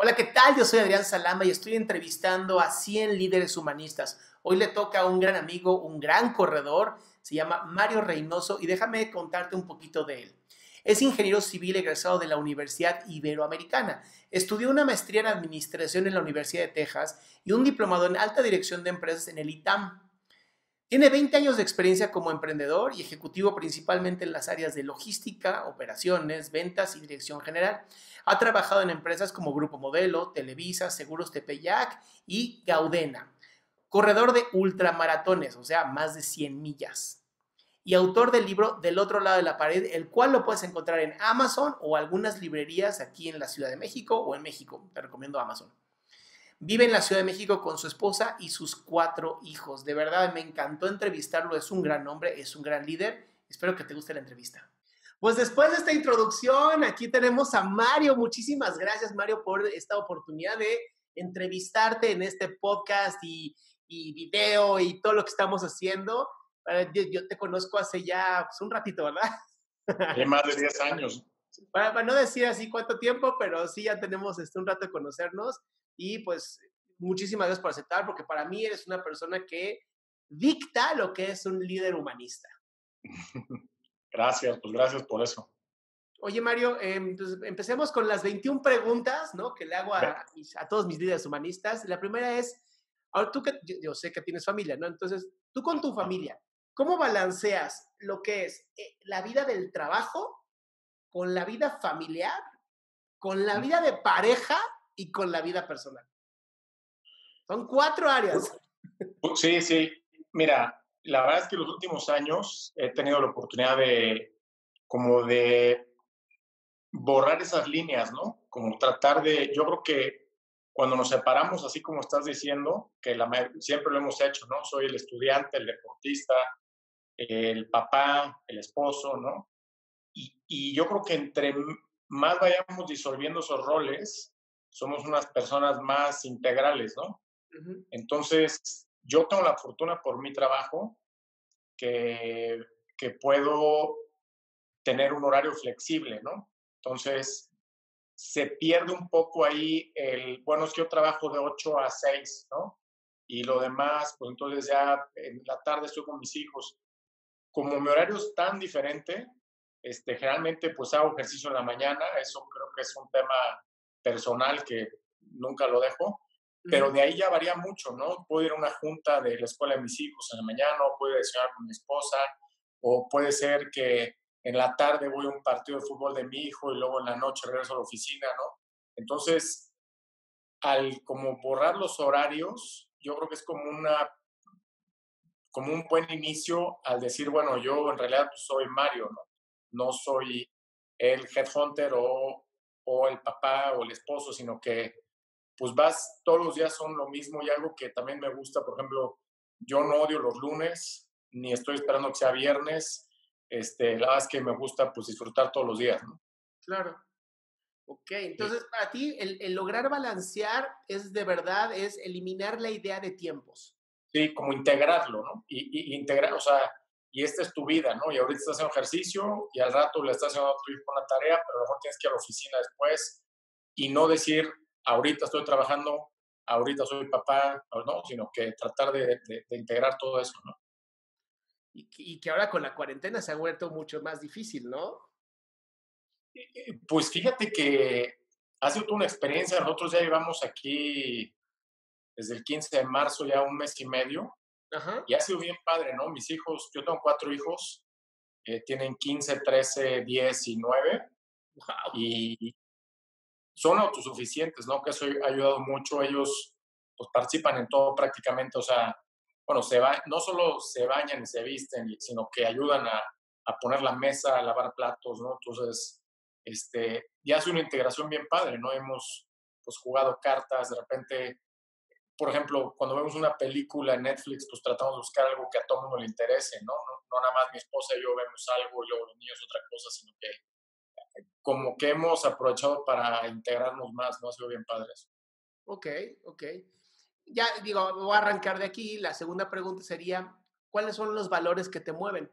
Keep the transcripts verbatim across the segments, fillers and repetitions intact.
Hola, ¿qué tal? Yo soy Adrián Salama y estoy entrevistando a cien líderes humanistas. Hoy le toca a un gran amigo, un gran corredor, se llama Mario Reynoso y déjame contarte un poquito de él. Es ingeniero civil egresado de la Universidad Iberoamericana. Estudió una maestría en administración en la Universidad de Texas y un diplomado en alta dirección de empresas en el I T A M. Tiene veinte años de experiencia como emprendedor y ejecutivo principalmente en las áreas de logística, operaciones, ventas y dirección general. Ha trabajado en empresas como Grupo Modelo, Televisa, Seguros Tepeyac y Gaudena. Corredor de ultramaratones, o sea, más de cien millas. Y autor del libro Del otro lado de la pared, el cual lo puedes encontrar en Amazon o algunas librerías aquí en la Ciudad de México o en México. Te recomiendo Amazon. Vive en la Ciudad de México con su esposa y sus cuatro hijos. De verdad, me encantó entrevistarlo. Es un gran hombre, es un gran líder. Espero que te guste la entrevista. Pues después de esta introducción, aquí tenemos a Mario. Muchísimas gracias, Mario, por esta oportunidad de entrevistarte en este podcast y, y video y todo lo que estamos haciendo. Yo, yo te conozco hace ya pues, un ratito, ¿verdad? Hay más de diez años. Para, para no decir así cuánto tiempo, pero sí ya tenemos este, un rato de conocernos. Y pues muchísimas gracias por aceptar, porque para mí eres una persona que dicta lo que es un líder humanista. Gracias, pues gracias por eso. Oye, Mario, eh, entonces empecemos con las veintiuna preguntas, ¿no? Que le hago a, a todos mis líderes humanistas. La primera es, ahora tú que, yo, yo sé que tienes familia, ¿no? Entonces, tú con tu familia, ¿cómo balanceas lo que es eh, la vida del trabajo con la vida familiar, con la vida de pareja y con la vida personal? Son cuatro áreas. Sí, sí. Mira, la verdad es que los últimos años he tenido la oportunidad de, como de borrar esas líneas, ¿no? Como tratar de, yo creo que cuando nos separamos, así como estás diciendo, que la, siempre lo hemos hecho, ¿no? Soy el estudiante, el deportista, el papá, el esposo, ¿no? Y, y yo creo que entre más vayamos disolviendo esos roles, somos unas personas más integrales, ¿no? Uh-huh. Entonces, yo tengo la fortuna por mi trabajo que, que puedo tener un horario flexible, ¿no? Entonces, se pierde un poco ahí el, bueno, es que yo trabajo de ocho a seis, ¿no? Y lo demás, pues entonces ya en la tarde estoy con mis hijos. Como mi horario es tan diferente, este, generalmente pues hago ejercicio en la mañana, eso creo que es un tema personal que nunca lo dejo, pero de ahí ya varía mucho, ¿no? Puedo ir a una junta de la escuela de mis hijos en la mañana, o puedo ir a desayunar con mi esposa, o puede ser que en la tarde voy a un partido de fútbol de mi hijo y luego en la noche regreso a la oficina, ¿no? Entonces, al como borrar los horarios, yo creo que es como una como un buen inicio al decir, bueno, yo en realidad pues, soy Mario, ¿no? No soy el headhunter o, o el papá o el esposo, sino que pues vas, todos los días son lo mismo y algo que también me gusta, por ejemplo, yo no odio los lunes, ni estoy esperando que sea viernes, este, la verdad es que me gusta pues disfrutar todos los días, ¿no? Claro. Ok, entonces sí. Para ti el, el lograr balancear es de verdad, es eliminar la idea de tiempos. Sí, como integrarlo, ¿no? Y, y integrar, o sea, y esta es tu vida, ¿no? Y ahorita estás haciendo ejercicio y al rato le estás haciendo a tu hijo una tarea, pero a lo mejor tienes que ir a la oficina después y no decir, ahorita estoy trabajando, ahorita soy papá, no, sino que tratar de, de, de integrar todo eso, ¿no? Y, y que ahora con la cuarentena se ha vuelto mucho más difícil, ¿no? Pues fíjate que ha sido una experiencia, nosotros ya llevamos aquí desde el quince de marzo ya un mes y medio. Ajá. Y ha sido bien padre, ¿no? Mis hijos, yo tengo cuatro hijos, eh, tienen quince, trece, diez y nueve. Wow. Y son autosuficientes, ¿no? Que eso ha ayudado mucho. Ellos pues, participan en todo prácticamente, o sea, bueno, se va, no solo se bañan y se visten, sino que ayudan a, a poner la mesa, a lavar platos, ¿no? Entonces, este, ya hace una integración bien padre, ¿no? Hemos pues, jugado cartas, de repente por ejemplo, cuando vemos una película en Netflix, pues tratamos de buscar algo que a todo mundo le interese, ¿no? No, no nada más mi esposa y yo vemos algo y luego los niños otra cosa, sino que como que hemos aprovechado para integrarnos más, ¿no? Ha sido bien padre eso. Ok, ok. Ya, digo, voy a arrancar de aquí. La segunda pregunta sería, ¿cuáles son los valores que te mueven?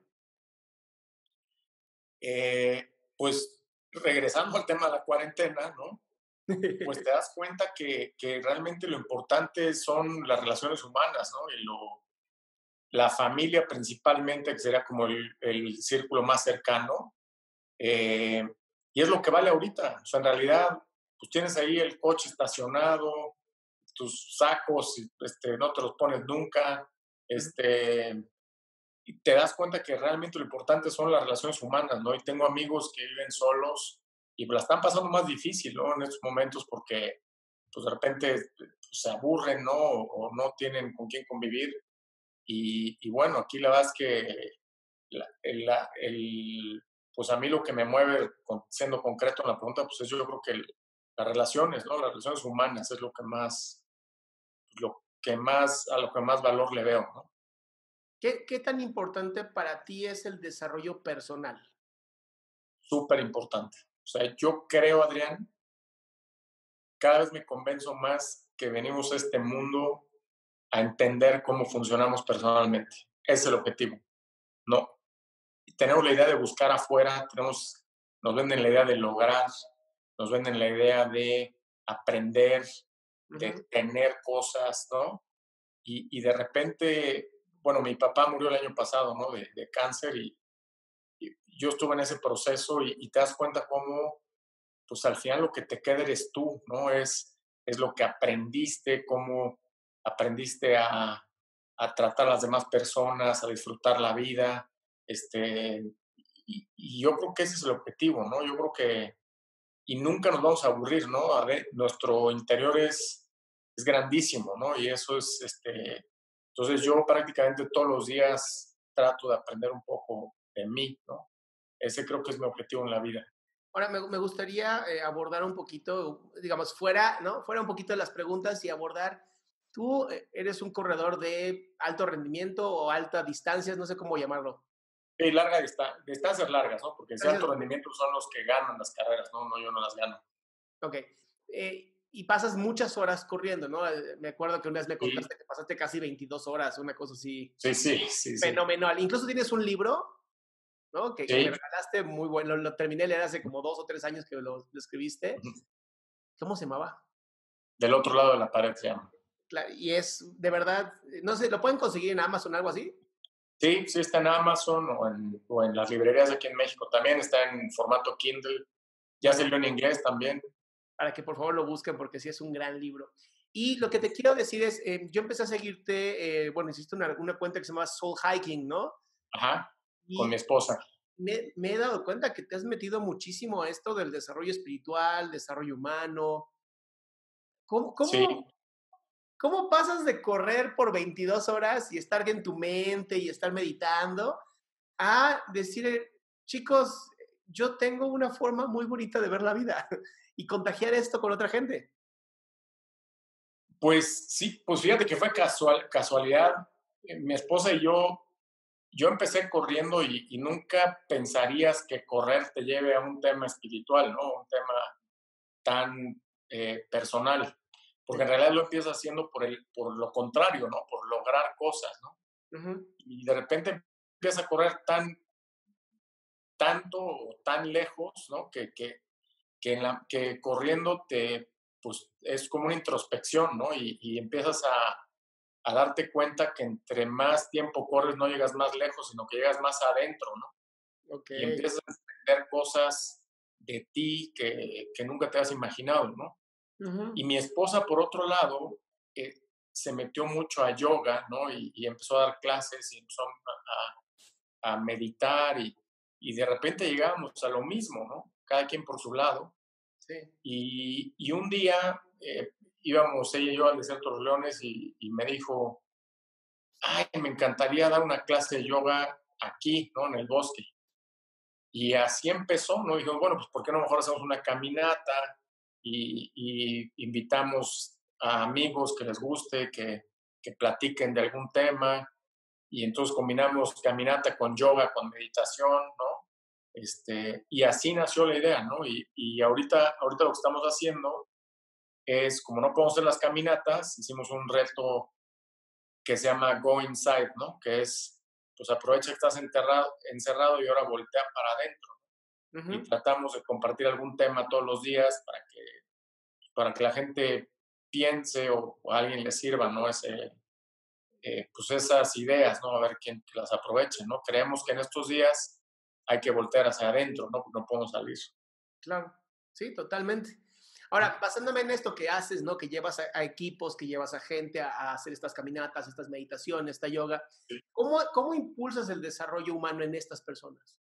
Eh, pues regresando al tema de la cuarentena, ¿no? pues te das cuenta que, que realmente lo importante son las relaciones humanas, ¿no? Y lo, la familia principalmente, que sería como el, el círculo más cercano, eh, y es lo que vale ahorita. O sea, en realidad, pues tienes ahí el coche estacionado, tus sacos, este, no te los pones nunca, este, y te das cuenta que realmente lo importante son las relaciones humanas, ¿no? Y tengo amigos que viven solos y la están pasando más difícil, ¿no? En estos momentos porque, pues de repente pues, se aburren, ¿no? O, o no tienen con quién convivir. Y, y bueno, aquí la verdad es que la, el, la, el, pues a mí lo que me mueve, con, siendo concreto en la pregunta, pues es yo creo que el, las relaciones, ¿no? Las relaciones humanas es lo que más, lo que más, a lo que más valor le veo, ¿no? ¿Qué, ¿Qué tan importante para ti es el desarrollo personal? Súper importante. O sea, yo creo, Adrián, cada vez me convenzo más que venimos a este mundo a entender cómo funcionamos personalmente. Ese es el objetivo. No, tenemos la idea de buscar afuera, tenemos, nos venden la idea de lograr, nos venden la idea de aprender, de Ujú. tener cosas, ¿no? Y, y de repente, bueno, mi papá murió el año pasado, ¿no? De, de cáncer y, y, yo estuve en ese proceso y, y te das cuenta cómo pues al final lo que te queda eres tú, ¿no? Es, es lo que aprendiste, cómo aprendiste a, a tratar a las demás personas, a disfrutar la vida, este, y, y, yo creo que ese es el objetivo, ¿no? Yo creo que, y nunca nos vamos a aburrir, ¿no? A ver, nuestro interior es, es grandísimo, ¿no? Y eso es, este, entonces yo prácticamente todos los días trato de aprender un poco de mí, ¿no? Ese creo que es mi objetivo en la vida. Ahora, me, me gustaría eh, abordar un poquito, digamos, fuera, ¿no? Fuera un poquito de las preguntas y abordar, tú eh, eres un corredor de alto rendimiento o alta distancia, no sé cómo llamarlo. Sí, larga dista distancias largas, ¿no? Porque si Distancias, alto rendimiento son los que ganan las carreras, ¿no? No, yo no las gano. ok. Eh, y pasas muchas horas corriendo, ¿no? Eh, me acuerdo que una vez me Sí, contaste que pasaste casi veintidós horas, una cosa así sí, sí, sí, sí. fenomenal. Incluso tienes un libro, ¿no? Que, que me Sí, regalaste, muy bueno, lo, lo terminé de leer hace como dos o tres años que lo, lo escribiste. ujú. ¿Cómo se llamaba? Del otro lado de la pared se llama. Claro, y es de verdad, no sé, ¿lo pueden conseguir en Amazon o algo así? Sí, sí está en Amazon o en, o en las librerías aquí en México. También está en formato Kindle. Ya Bueno, salió en inglés también. para que por favor lo busquen porque sí es un gran libro. Y lo que te quiero decir es, eh, yo empecé a seguirte, eh, bueno, hiciste una, una cuenta que se llama Soul Hiking, ¿no? Ajá, con mi Y esposa. me, me he dado cuenta que te has metido muchísimo a esto del desarrollo espiritual, desarrollo humano. ¿Cómo, Sí, cómo, cómo pasas de correr por veintidós horas y estar en tu mente y estar meditando a decir, chicos, yo tengo una forma muy bonita de ver la vida y contagiar esto con otra gente? pues sí, pues fíjate que fue casual, casualidad. Eh, Mi esposa y yo, yo empecé corriendo y, y nunca pensarías que correr te lleve a un tema espiritual, ¿no? Un tema tan eh, personal, porque Sí. en realidad lo empiezas haciendo por, el, por lo contrario, ¿no? Por lograr cosas, ¿no? Ujú. Y de repente empiezas a correr tan, tanto o tan lejos, ¿no? Que, que, que, en la, que corriendo te, pues es como una introspección, ¿no? Y, y empiezas a, a darte cuenta que entre más tiempo corres no llegas más lejos, sino que llegas más adentro, ¿no? Ok. Y empiezas a entender cosas de ti que, que nunca te has imaginado, ¿no? Ujú. Y mi esposa, por otro lado, eh, se metió mucho a yoga, ¿no? Y, y empezó a dar clases y empezó a, a, a meditar y, y, de repente llegábamos a lo mismo, ¿no? Cada quien por su lado. Sí. Y, y un día eh, íbamos ella y yo al Desierto de los Leones y, y me dijo, ay, me encantaría dar una clase de yoga aquí, ¿no? En el bosque. Y así empezó, ¿no? Dijo, bueno, pues ¿por qué no mejor hacemos una caminata y, y invitamos a amigos que les guste, que, que platiquen de algún tema y entonces combinamos caminata con yoga, con meditación, ¿no? Este, y así nació la idea, ¿no? Y, y ahorita, ahorita lo que estamos haciendo es, como no podemos hacer las caminatas, hicimos un reto que se llama Go Inside, ¿no? Que es, pues aprovecha que estás enterrado, encerrado y ahora voltea para adentro y Ujú. tratamos de compartir algún tema todos los días para que para que la gente piense o, o a alguien le sirva, ¿no? Ese, eh, pues esas ideas, ¿no? A ver quién que las aproveche, ¿no? Creemos que en estos días hay que voltear hacia adentro, ¿no? No podemos salir. Claro, sí, totalmente. Ahora, basándome en esto que haces, ¿no? Que llevas a, a equipos, que llevas a gente a, a, hacer estas caminatas, estas meditaciones, esta yoga, ¿cómo, ¿cómo impulsas el desarrollo humano en estas personas?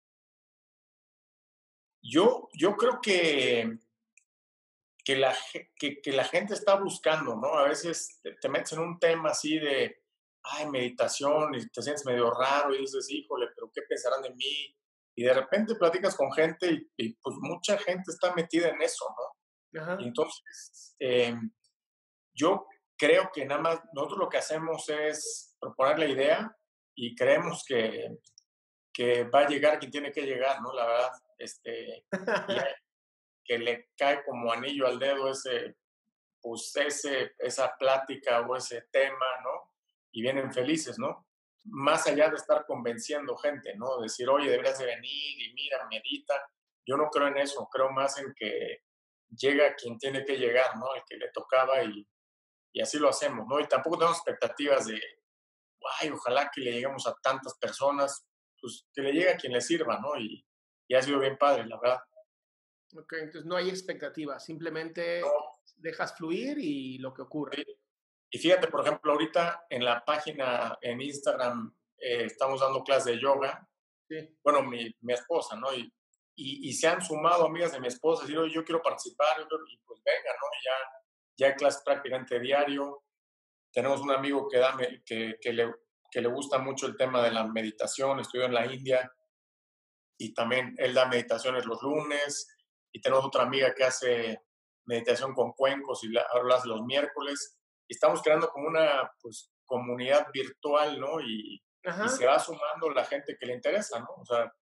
Yo, yo creo que, que, la, que, que la gente está buscando, ¿no? A veces te, te metes en un tema así de, ay, meditación, y te sientes medio raro y dices, híjole, pero ¿qué pensarán de mí? Y de repente platicas con gente y, y pues mucha gente está metida en eso, ¿no? Y Ajá. entonces, eh, yo creo que nada más nosotros lo que hacemos es proponer la idea y creemos que, que va a llegar quien tiene que llegar, ¿no? La verdad, este, y hay- que le cae como anillo al dedo ese, pues ese, esa plática o ese tema, ¿no? Y vienen felices, ¿no? Más allá de estar convenciendo gente, ¿no? Decir, oye, deberías de venir y mira, medita. Yo no creo en eso, creo más en que llega quien tiene que llegar, ¿no? El que le tocaba y, y así lo hacemos, ¿no? Y tampoco tenemos expectativas de, ay, ojalá que le lleguemos a tantas personas, pues que le llegue a quien le sirva, ¿no? Y, y ha sido bien padre, la verdad. Ok, entonces no hay expectativas, simplemente No, dejas fluir y lo que ocurra. sí. Y fíjate, por ejemplo, ahorita en la página en Instagram eh, estamos dando clases de yoga, Sí. bueno, mi, mi esposa, ¿no? Y, y, y, se han sumado amigas de mi esposa, y digo, yo quiero participar, yo quiero, y pues venga, ¿no? Y ya, ya hay clases prácticamente diario. Tenemos un amigo que, da, que, que, le, que le gusta mucho el tema de la meditación, estudió en la India y también él da meditaciones los lunes. Y tenemos otra amiga que hace meditación con cuencos y la, ahora las los miércoles. Y estamos creando como una pues, comunidad virtual, ¿no? Y, y se Ajá, va sumando la gente que le interesa, ¿no? O sea,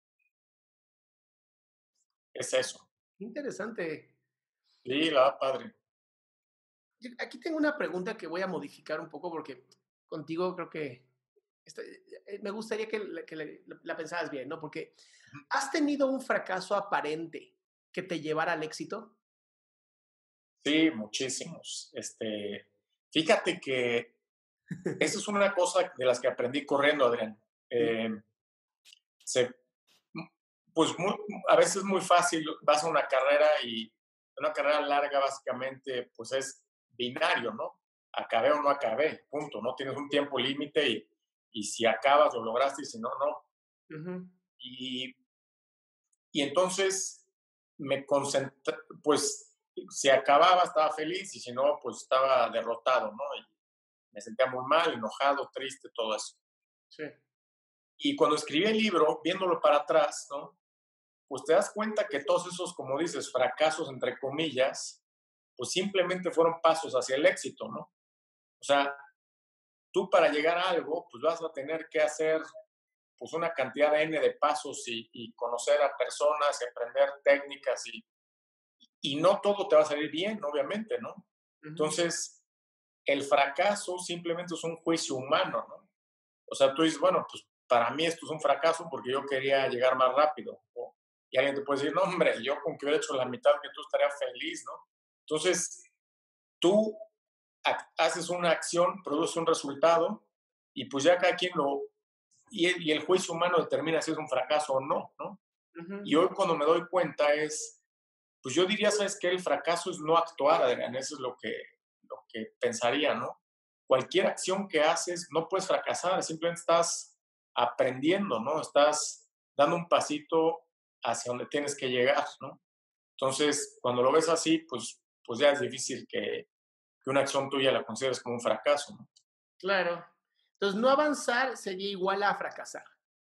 es eso. interesante. Sí, la va padre. Yo aquí tengo una pregunta que voy a modificar un poco porque contigo creo que esta- eh, me gustaría que, la- que la, la pensaras bien, ¿no? Porque ¿has tenido un fracaso aparente que te llevara al éxito? Sí, muchísimos. Este, fíjate que esa es una cosa de las que aprendí corriendo, Adrián. Sí. Eh, se, pues muy, a veces es muy fácil, vas a una carrera y una carrera larga básicamente pues es binario, ¿no? Acabé o no acabé, punto. No tienes un tiempo límite y, y si acabas lo lograste y si no, no. Ujú. Y, y entonces me concentré, pues si acababa estaba feliz y si no, pues estaba derrotado, ¿no? Y me sentía muy mal, enojado, triste, todo eso. Sí. Y cuando escribí el libro, viéndolo para atrás, ¿no? Pues te das cuenta que todos esos, como dices, fracasos, entre comillas, pues simplemente fueron pasos hacia el éxito, ¿no? O sea, tú para llegar a algo, pues vas a tener que hacer pues una cantidad de N de pasos y, y conocer a personas y aprender técnicas y, y no todo te va a salir bien, obviamente, ¿no? Ujú. Entonces, el fracaso simplemente es un juicio humano, ¿no? O sea, tú dices, bueno, pues para mí esto es un fracaso porque yo quería llegar más rápido. O, y alguien te puede decir, no, hombre, yo con que hubiera hecho la mitad que tú estaría feliz, ¿no? Entonces, tú haces una acción, produces un resultado y pues ya cada quien lo... Y el, y el juicio humano determina si es un fracaso o no, ¿no? Ujú. Y hoy cuando me doy cuenta es, pues yo diría, ¿sabes qué? El fracaso es no actuar, Adrián, eso es lo que, lo que pensaría, ¿no? Cualquier acción que haces no puedes fracasar, simplemente estás aprendiendo, ¿no? Estás dando un pasito hacia donde tienes que llegar, ¿no? Entonces, cuando lo ves así, pues, pues ya es difícil que, que una acción tuya la consideres como un fracaso, ¿no? Claro. Entonces, no avanzar sería igual a fracasar.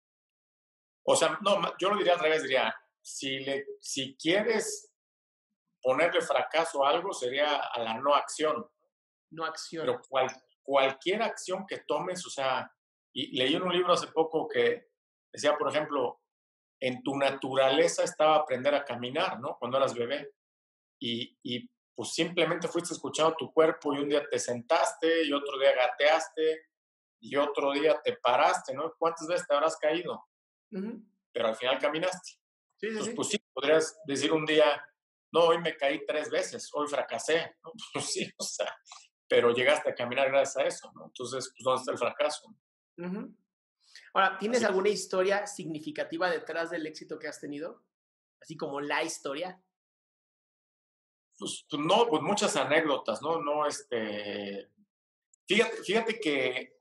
O sea, no, yo lo diría al revés, diría, si, le, si quieres ponerle fracaso a algo, sería a la no acción, No acción. pero cual, cualquier acción que tomes, o sea, y leí en un libro hace poco que decía, por ejemplo, en tu naturaleza estaba aprender a caminar, ¿no? Cuando eras bebé. Y, y pues simplemente fuiste escuchando tu cuerpo y un día te sentaste y otro día gateaste y otro día te paraste, ¿no? ¿Cuántas veces te habrás caído? Ujú. Pero al final caminaste. Sí, sí, Entonces, sí. pues sí, podrías decir un día, no, hoy me caí tres veces, hoy fracasé, ¿no? Pues sí, o sea, pero llegaste a caminar gracias a eso, ¿no? Entonces, pues, ¿dónde está el fracaso? Ujú. Ahora, ¿tienes Así, alguna historia significativa detrás del éxito que has tenido? Así como la historia. pues, pues no, pues muchas anécdotas, ¿no? No, este, fíjate, fíjate que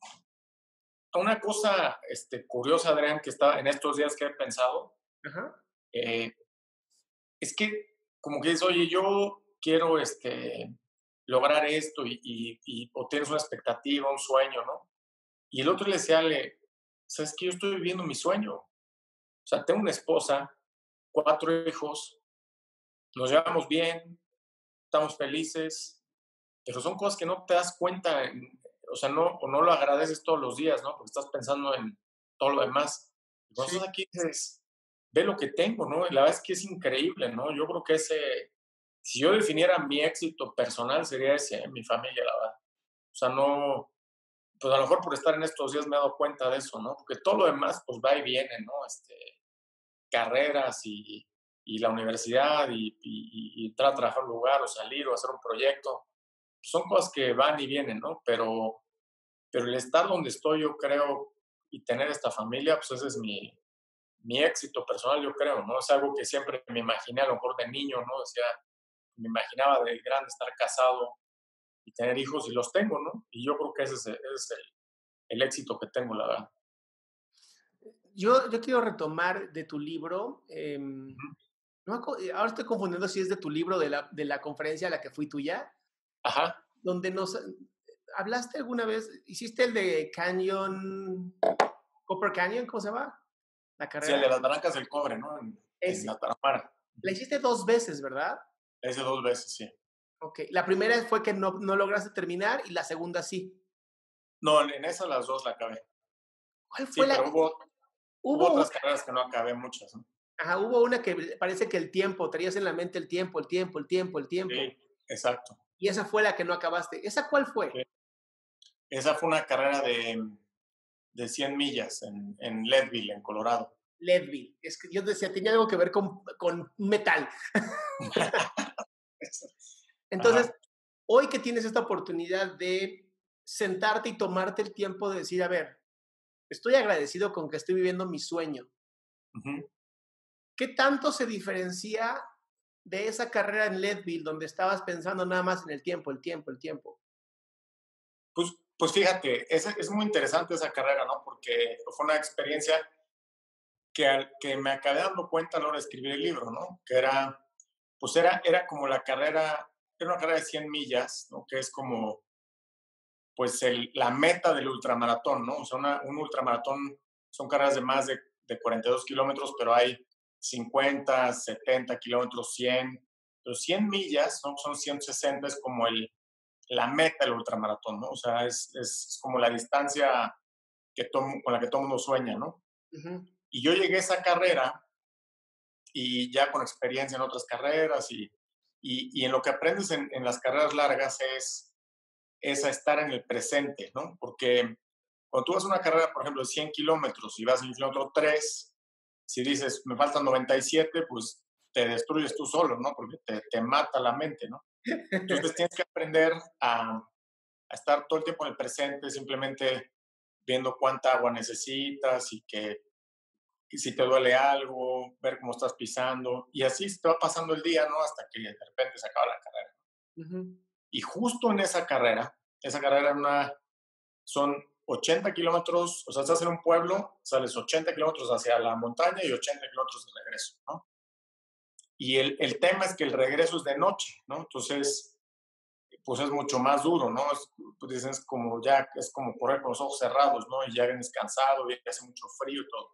una cosa este, curiosa, Adrián, que está en estos días que he pensado, Ajá. eh, es que como que dices, oye, yo quiero este, lograr esto y, y, y- o tienes una expectativa, un sueño, ¿no? Y el otro le decía, le, ¿sabes qué? Yo estoy viviendo mi sueño. O sea, tengo una esposa, cuatro hijos, nos llevamos bien, estamos felices, pero son cosas que no te das cuenta, en- o sea, no, o no lo agradeces todos los días, ¿no? Porque estás pensando en todo lo demás. Y cuando Sí. estás aquí dices, ve lo que tengo, ¿no? Y la verdad es que es increíble, ¿no? Yo creo que ese, si yo definiera mi éxito personal, sería ese, ¿eh? Mi familia, la verdad. O sea, no, pues a lo mejor por estar en estos días me he dado cuenta de eso, ¿no? Porque todo lo demás, pues va y viene, ¿no? Este, carreras y, y la universidad y, y, y entrar a trabajar en un lugar o salir o hacer un proyecto, son cosas que van y vienen, ¿no? Pero, pero el estar donde estoy, yo creo, y tener esta familia, pues ese es mi, mi éxito personal, yo creo, ¿no? Es algo que siempre me imaginé, a lo mejor de niño, ¿no? Decía, me imaginaba de grande estar casado y tener hijos y los tengo, ¿no? Y yo creo que ese es, el, ese es el, el éxito que tengo, la verdad. Yo, yo quiero retomar de tu libro. em, Ujú. no me acu- eh, ahora estoy confundiendo si es de tu libro de la, de la conferencia a la que fui tuya, Ajá, donde nos hablaste alguna vez, hiciste el de Canyon, Copper Canyon, ¿cómo se llama? La sí, el carrera. de las Barrancas del Cobre, ¿no? En, en Ese. la Tarahumara. La hiciste dos veces, ¿verdad? Ese dos veces, sí. Ok. La primera fue que no, no lograste terminar y la segunda sí. No, en, en esas las dos la acabé. ¿Cuál Sí, fue la? pero hubo, hubo Hubo una, otras carreras que no acabé, muchas, ¿no? ajá, hubo una que parece que el tiempo, traías en la mente el tiempo, el tiempo, el tiempo, el tiempo. Sí, exacto. Y esa fue la que no acabaste. ¿Esa cuál fue? Sí. Esa fue una carrera de, de cien millas en, en Leadville, en Colorado. Leadville. Es que yo decía, tenía algo que ver con, con metal. Entonces, Ajá. hoy que tienes esta oportunidad de sentarte y tomarte el tiempo de decir, a ver, estoy agradecido con que estoy viviendo mi sueño. Ujú. ¿Qué tanto se diferencia de esa carrera en Leadville donde estabas pensando nada más en el tiempo, el tiempo, el tiempo? Pues, pues fíjate, es, es muy interesante esa carrera, ¿no? Porque fue una experiencia que, al- que me acabé dando cuenta a la hora de escribir el libro, ¿no? Que era, pues era, era como la carrera, era una carrera de cien millas, ¿no? Que es como pues el, la meta del ultramaratón, ¿no? O sea, una, un ultramaratón son carreras de más de, de cuarenta y dos kilómetros, pero hay cincuenta, setenta kilómetros, cien, pero cien millas, ¿no? Son ciento sesenta, es como el, la meta del ultramaratón, ¿no? O sea, es, es como la distancia que todo, con la que todo mundo sueña, ¿no? Ujú. Y yo llegué a esa carrera y ya con experiencia en otras carreras y, y, y en lo que aprendes en, en las carreras largas es, es a estar en el presente, ¿no? Porque cuando tú vas a una carrera, por ejemplo, de cien kilómetros y vas en el kilómetro tres, si dices, me faltan noventa y siete, pues te destruyes tú solo, ¿no? Porque te, te mata la mente, ¿no? Entonces tienes que aprender a, a estar todo el tiempo en el presente, simplemente viendo cuánta agua necesitas y que y si te duele algo, ver cómo estás pisando, y así se te va pasando el día, ¿no? Hasta que de repente se acaba la carrera. Ujú. Y justo en esa carrera, esa carrera era una, son ochenta kilómetros, o sea, estás en un pueblo, sales ochenta kilómetros hacia la montaña y ochenta kilómetros de regreso, ¿no? Y el, el tema es que el regreso es de noche, ¿no? Entonces, pues es mucho más duro, ¿no? Es, pues dicen, es como ya, es como correr con los ojos cerrados, ¿no? Y ya vienes cansado y hace mucho frío y todo.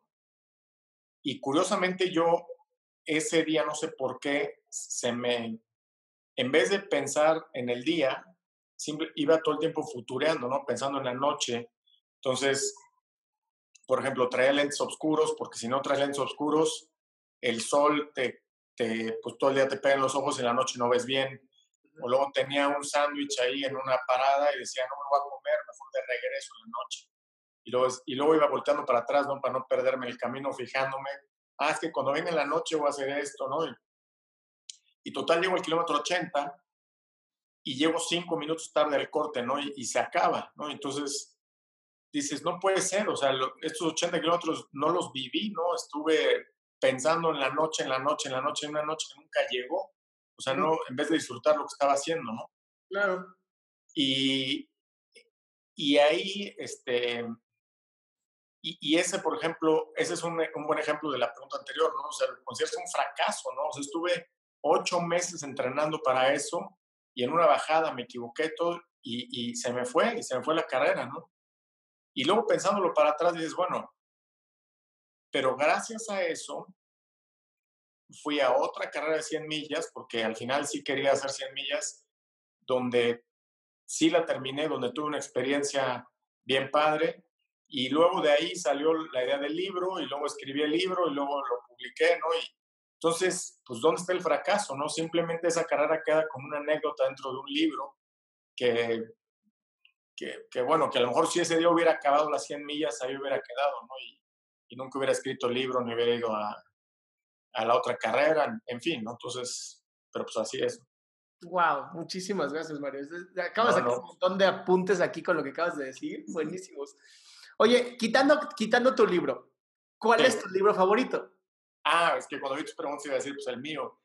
Y curiosamente yo ese día, no sé por qué, se me, en vez de pensar en el día, siempre iba todo el tiempo futureando, ¿no? Pensando en la noche. Entonces, por ejemplo, traía lentes oscuros, porque si no traes lentes oscuros, el sol te, te, pues todo el día te pega en los ojos y en la noche no ves bien. O luego tenía un sándwich ahí en una parada y decía, no me lo voy a comer, mejor de regreso en la noche. Y luego, y luego iba volteando para atrás, ¿no? Para no perderme el camino, fijándome. Ah, es que cuando venga en la noche voy a hacer esto, ¿no? Y, Y total, llego al kilómetro ochenta y llego cinco minutos tarde al corte, ¿no? Y, y se acaba, ¿no? Entonces dices, no puede ser, o sea, lo, estos ochenta kilómetros no los viví, ¿no? Estuve pensando en la noche, en la noche, en la noche, en una noche que nunca llegó. O sea, Ujú, no, en vez de disfrutar lo que estaba haciendo, ¿no? claro. Y, y ahí, este, y, y ese, por ejemplo, ese es un, un buen ejemplo de la pregunta anterior, ¿no? O sea, lo consideras un fracaso, ¿no? O sea, estuve ocho meses entrenando para eso y en una bajada me equivoqué todo y, y se me fue, y se me fue la carrera, ¿no? Y luego pensándolo para atrás dices, bueno, pero gracias a eso fui a otra carrera de cien millas, porque al final sí quería hacer cien millas, donde sí la terminé, donde tuve una experiencia bien padre. Y luego de ahí salió la idea del libro, y luego escribí el libro, y luego lo publiqué, ¿no? Y entonces, pues, ¿dónde está el fracaso, no? Simplemente esa carrera queda como una anécdota dentro de un libro que, que, que bueno, que a lo mejor si ese día hubiera acabado las cien millas, ahí hubiera quedado, ¿no? Y, y nunca hubiera escrito el libro, ni hubiera ido a, a la otra carrera, en fin, ¿no? Entonces, pero pues así es. Wow, muchísimas gracias, Mario. Es- es- Acabo de No, sacar no. un montón de apuntes aquí con lo que acabas de decir. Buenísimos. Oye, quitando, quitando tu libro, ¿cuál es Sí. tu libro favorito? Ah, es que cuando vi tus preguntas iba a decir, pues el mío.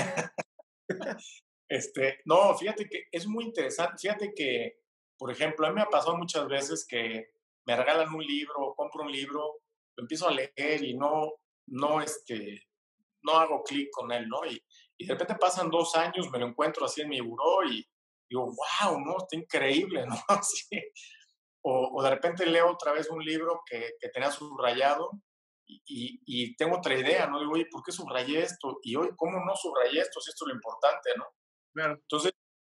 Este, no, fíjate que es muy interesante. Fíjate que, por ejemplo, a mí me ha pasado muchas veces que me regalan un libro o compro un libro, lo empiezo a leer y no, no, este, no hago clic con él, ¿no? Y, y de repente pasan dos años, me lo encuentro así en mi buró y digo, wow, ¿no? Está increíble, ¿no? Así. O, o de repente leo otra vez un libro que, que tenía subrayado y, y, y tengo otra idea, ¿no? Digo, oye, ¿por qué subrayé esto? Y hoy, ¿cómo no subrayé esto si esto es lo importante, ¿no? Claro. Entonces,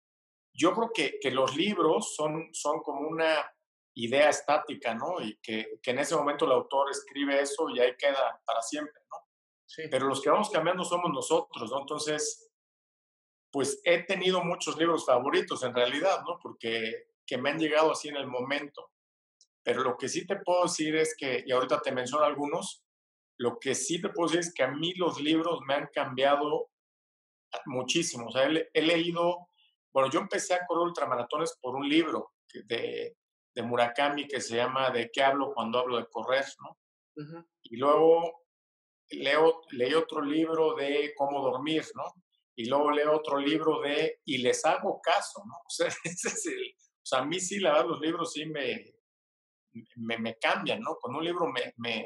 yo creo que, que los libros son, son como una idea estática, ¿no? Y que, que en ese momento el autor escribe eso y ahí queda para siempre, ¿no? Sí. Pero los que vamos cambiando somos nosotros, ¿no? Entonces, pues he tenido muchos libros favoritos en realidad, ¿no? Porque que me han llegado así en el momento. Pero lo que sí te puedo decir es que, y ahorita te menciono algunos, lo que sí te puedo decir es que a mí los libros me han cambiado muchísimo. O sea, he, he leído, bueno, yo empecé a correr ultramaratones por un libro de, de Murakami que se llama ¿De qué hablo cuando hablo de correr?, ¿no? Ujú. Y luego leo, leí otro libro de cómo dormir, ¿no? Y luego leo otro libro de y les hago caso, ¿no? O sea, ese es el, o sea, a mí sí, la verdad, los libros sí me, me, me cambian, ¿no? Con un libro me, me,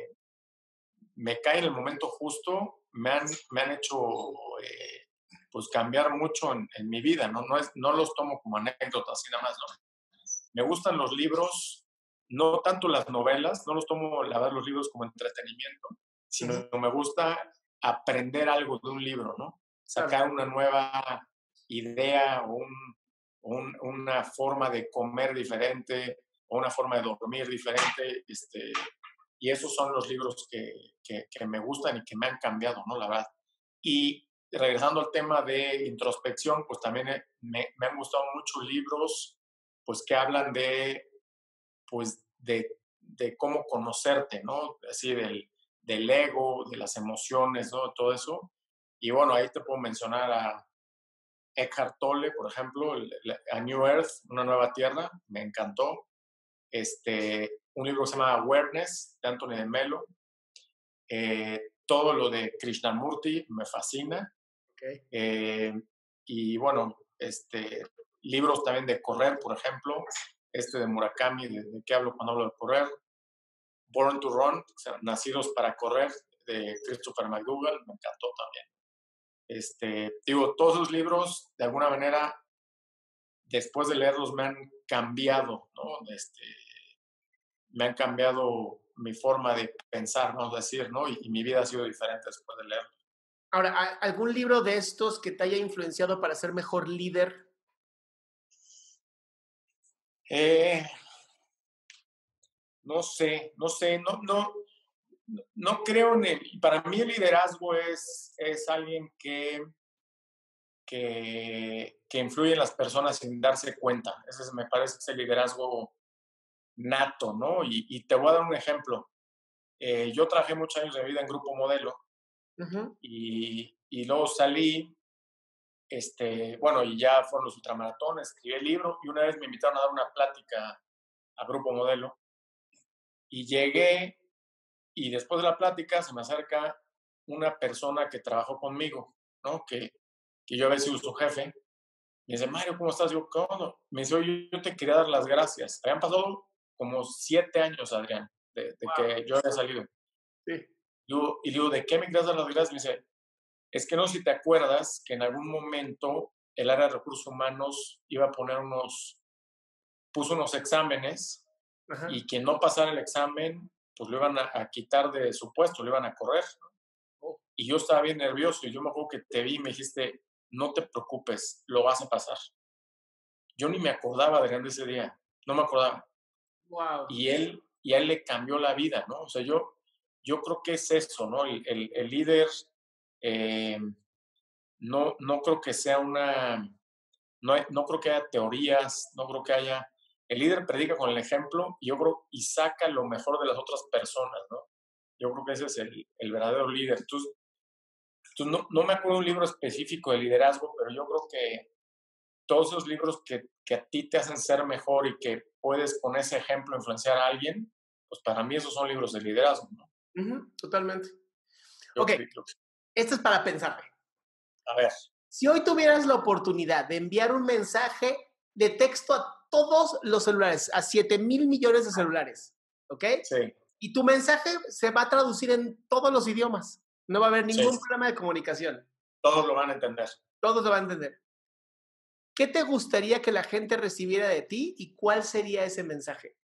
me cae en el momento justo, me han, me han hecho eh, pues cambiar mucho en, en, mi vida, ¿no? No, es, no los tomo como anécdotas, así nada más, ¿no? Me gustan los libros, no tanto las novelas, no los tomo, la verdad, los libros como entretenimiento, Ujú. sino me gusta aprender algo de un libro, ¿no? Claro. Sacar una nueva idea o un, un, una forma de comer diferente o una forma de dormir diferente, este, y esos son los libros que, que, que, me gustan y que me han cambiado, ¿no? La verdad. Y regresando al tema de introspección, pues también me, me han gustado muchos libros, pues que hablan de, pues de, de cómo conocerte, ¿no? Así del, del ego, de las emociones, ¿no? Todo eso. Y bueno, ahí te puedo mencionar a Eckhart Tolle, por ejemplo, el, el, A New Earth, Una Nueva Tierra, me encantó. Este, un libro que se llama Awareness, de Anthony de Melo. Eh, todo lo de Krishnamurti me fascina. Okay. Eh, y bueno, este, libros también de correr, por ejemplo, este de Murakami, de, de qué hablo cuando hablo de correr. Born to Run, o sea, Nacidos para Correr, de Christopher McDougall, me encantó también. Este, digo, todos esos libros, de alguna manera, después de leerlos, me han cambiado, ¿no? Este, me han cambiado mi forma de pensar, ¿no? Decir, ¿no? Y, y mi vida ha sido diferente después de leerlo. Ahora, ¿algún libro de estos que te haya influenciado para ser mejor líder? Eh, no sé, no sé, no, no, no creo en el, para mí el liderazgo es, es alguien que, que, que influye en las personas sin darse cuenta. Ese es, me parece que es el liderazgo nato, ¿no? Y, y te voy a dar un ejemplo. Eh, yo trabajé muchos años de vida en Grupo Modelo Uh -huh. y, y luego salí este, bueno, y ya fueron los ultramaratones, escribí el libro y una vez me invitaron a dar una plática a Grupo Modelo y llegué y después de la plática se me acerca una persona que trabajó conmigo, ¿no? Que, que yo había sido su jefe. Me dice, Mario, ¿cómo estás? Yo, ¿cómo? Me dice, oye, yo te quería dar las gracias. Habían pasado como siete años, Adrián, de, de Wow. que yo había salido. Sí. Yo, y digo, ¿de qué me quieres dar las gracias? Me dice, es que no sé si te acuerdas que en algún momento el área de recursos humanos iba a poner unos, puso unos exámenes Ajá. y quien no pasara el examen, pues lo iban a, a quitar de su puesto, lo iban a correr. Oh, Y yo estaba bien nervioso y yo me acuerdo que te vi y me dijiste, no te preocupes, lo vas a pasar. Yo ni me acordaba de de ese día, no me acordaba. wow. Y él, y a él le cambió la vida, ¿no? O sea, yo, yo creo que es eso, ¿no? El, el, el líder, eh, no, no creo que sea una, no, hay- no creo que haya teorías, no creo que haya, el líder predica con el ejemplo y yo creo, y saca lo mejor de las otras personas, ¿no? Yo creo que ese es el, el verdadero líder. Tú, tú no, no me acuerdo de un libro específico de liderazgo, pero yo creo que todos esos libros que, que a ti te hacen ser mejor y que puedes con ese ejemplo influenciar a alguien, pues para mí esos son libros de liderazgo, ¿no? Ujú, totalmente. Yo Ok, creo que, esto es para pensarle. a ver, Si hoy tuvieras la oportunidad de enviar un mensaje de texto a todos los celulares, a siete mil millones de celulares, ¿ok? sí, Y tu mensaje se va a traducir en todos los idiomas. No va a haber sí, ningún problema de comunicación. todos lo van a entender. Todos lo van a entender. ¿Qué te gustaría que la gente recibiera de ti y cuál sería ese mensaje?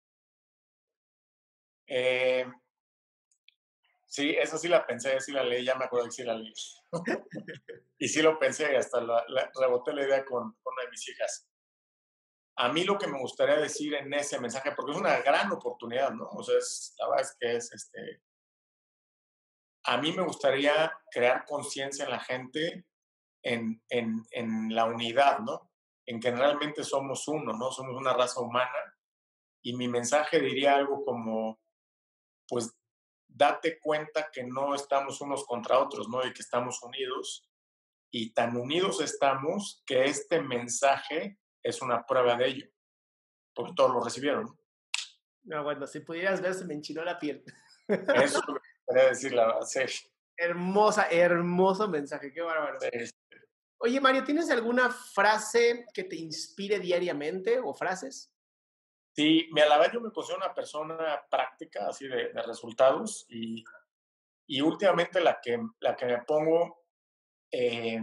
Eh, sí, esa sí la pensé, sí la leí, ya me acuerdo que sí la leí. Y sí lo pensé, hasta la, la, reboté la idea con, con una de mis hijas. A mí lo que me gustaría decir en ese mensaje, porque es una gran oportunidad, ¿no? O sea, es, la verdad es que es, este, a mí me gustaría crear conciencia en la gente en, en, en la unidad, ¿no? En que realmente somos uno, ¿no? Somos una raza humana. Y mi mensaje diría algo como, pues, date cuenta que no estamos unos contra otros, ¿no? Y que estamos unidos. Y tan unidos estamos que este mensaje es una prueba de ello, porque todos lo recibieron, ¿no? No, bueno, si pudieras ver, se me enchinó la piel. Eso es lo que quería decir, la verdad. Sí, Hermosa, hermoso mensaje, qué bárbaro. sí. Oye, Mario, ¿tienes alguna frase que te inspire diariamente o frases? Sí, me, a la vez yo me considero una persona práctica, así de, de resultados, y, y últimamente la que, la que me pongo, eh,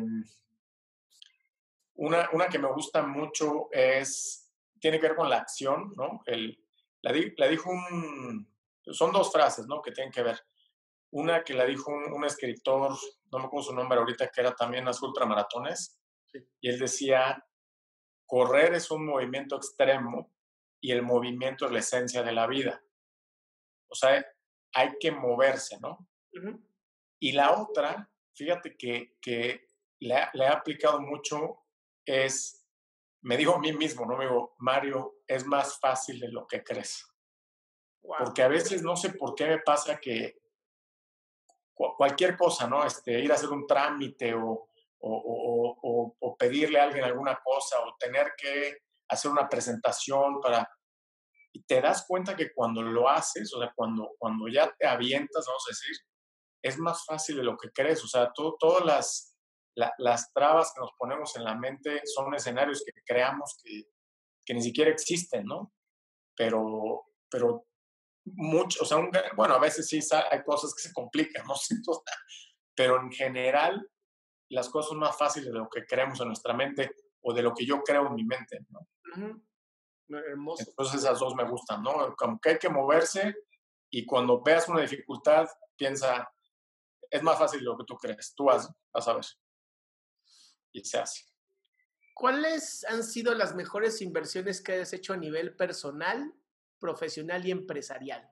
una, una que me gusta mucho es, tiene que ver con la acción, ¿no? El, la, di, la dijo un, son dos frases, ¿no? Que tienen que ver. Una que la dijo un, un escritor, no me acuerdo su nombre ahorita, que era también hace ultramaratones, Sí. y él decía, correr es un movimiento extremo y el movimiento es la esencia de la vida. O sea, hay que moverse, ¿no? Ujú. Y la otra, fíjate que, que le, ha- le he aplicado mucho, es, me digo a mí mismo, ¿no? Me digo, Mario, es más fácil de lo que crees. Wow. Porque a veces no sé por qué me pasa que cu- cualquier cosa, ¿no? Este, ir a hacer un trámite o, o, o, o, o pedirle a alguien alguna cosa o tener que hacer una presentación para... Y te das cuenta que cuando lo haces, o sea, cuando, cuando ya te avientas, vamos a decir, es más fácil de lo que crees. O sea, todo, todas las, la, las trabas que nos ponemos en la mente son escenarios que creamos que, que ni siquiera existen, ¿no? Pero, pero mucho, o sea, un, bueno, a veces sí hay cosas que se complican, ¿no? Pero en general las cosas son más fáciles de lo que creemos en nuestra mente o de lo que yo creo en mi mente, ¿no? Ujú. Hermoso. Entonces esas dos me gustan, ¿no? Como que hay que moverse y cuando veas una dificultad, piensa, es más fácil de lo que tú crees, tú vas, vas a ver, y se hace. ¿Cuáles han sido las mejores inversiones que has hecho a nivel personal, profesional y empresarial?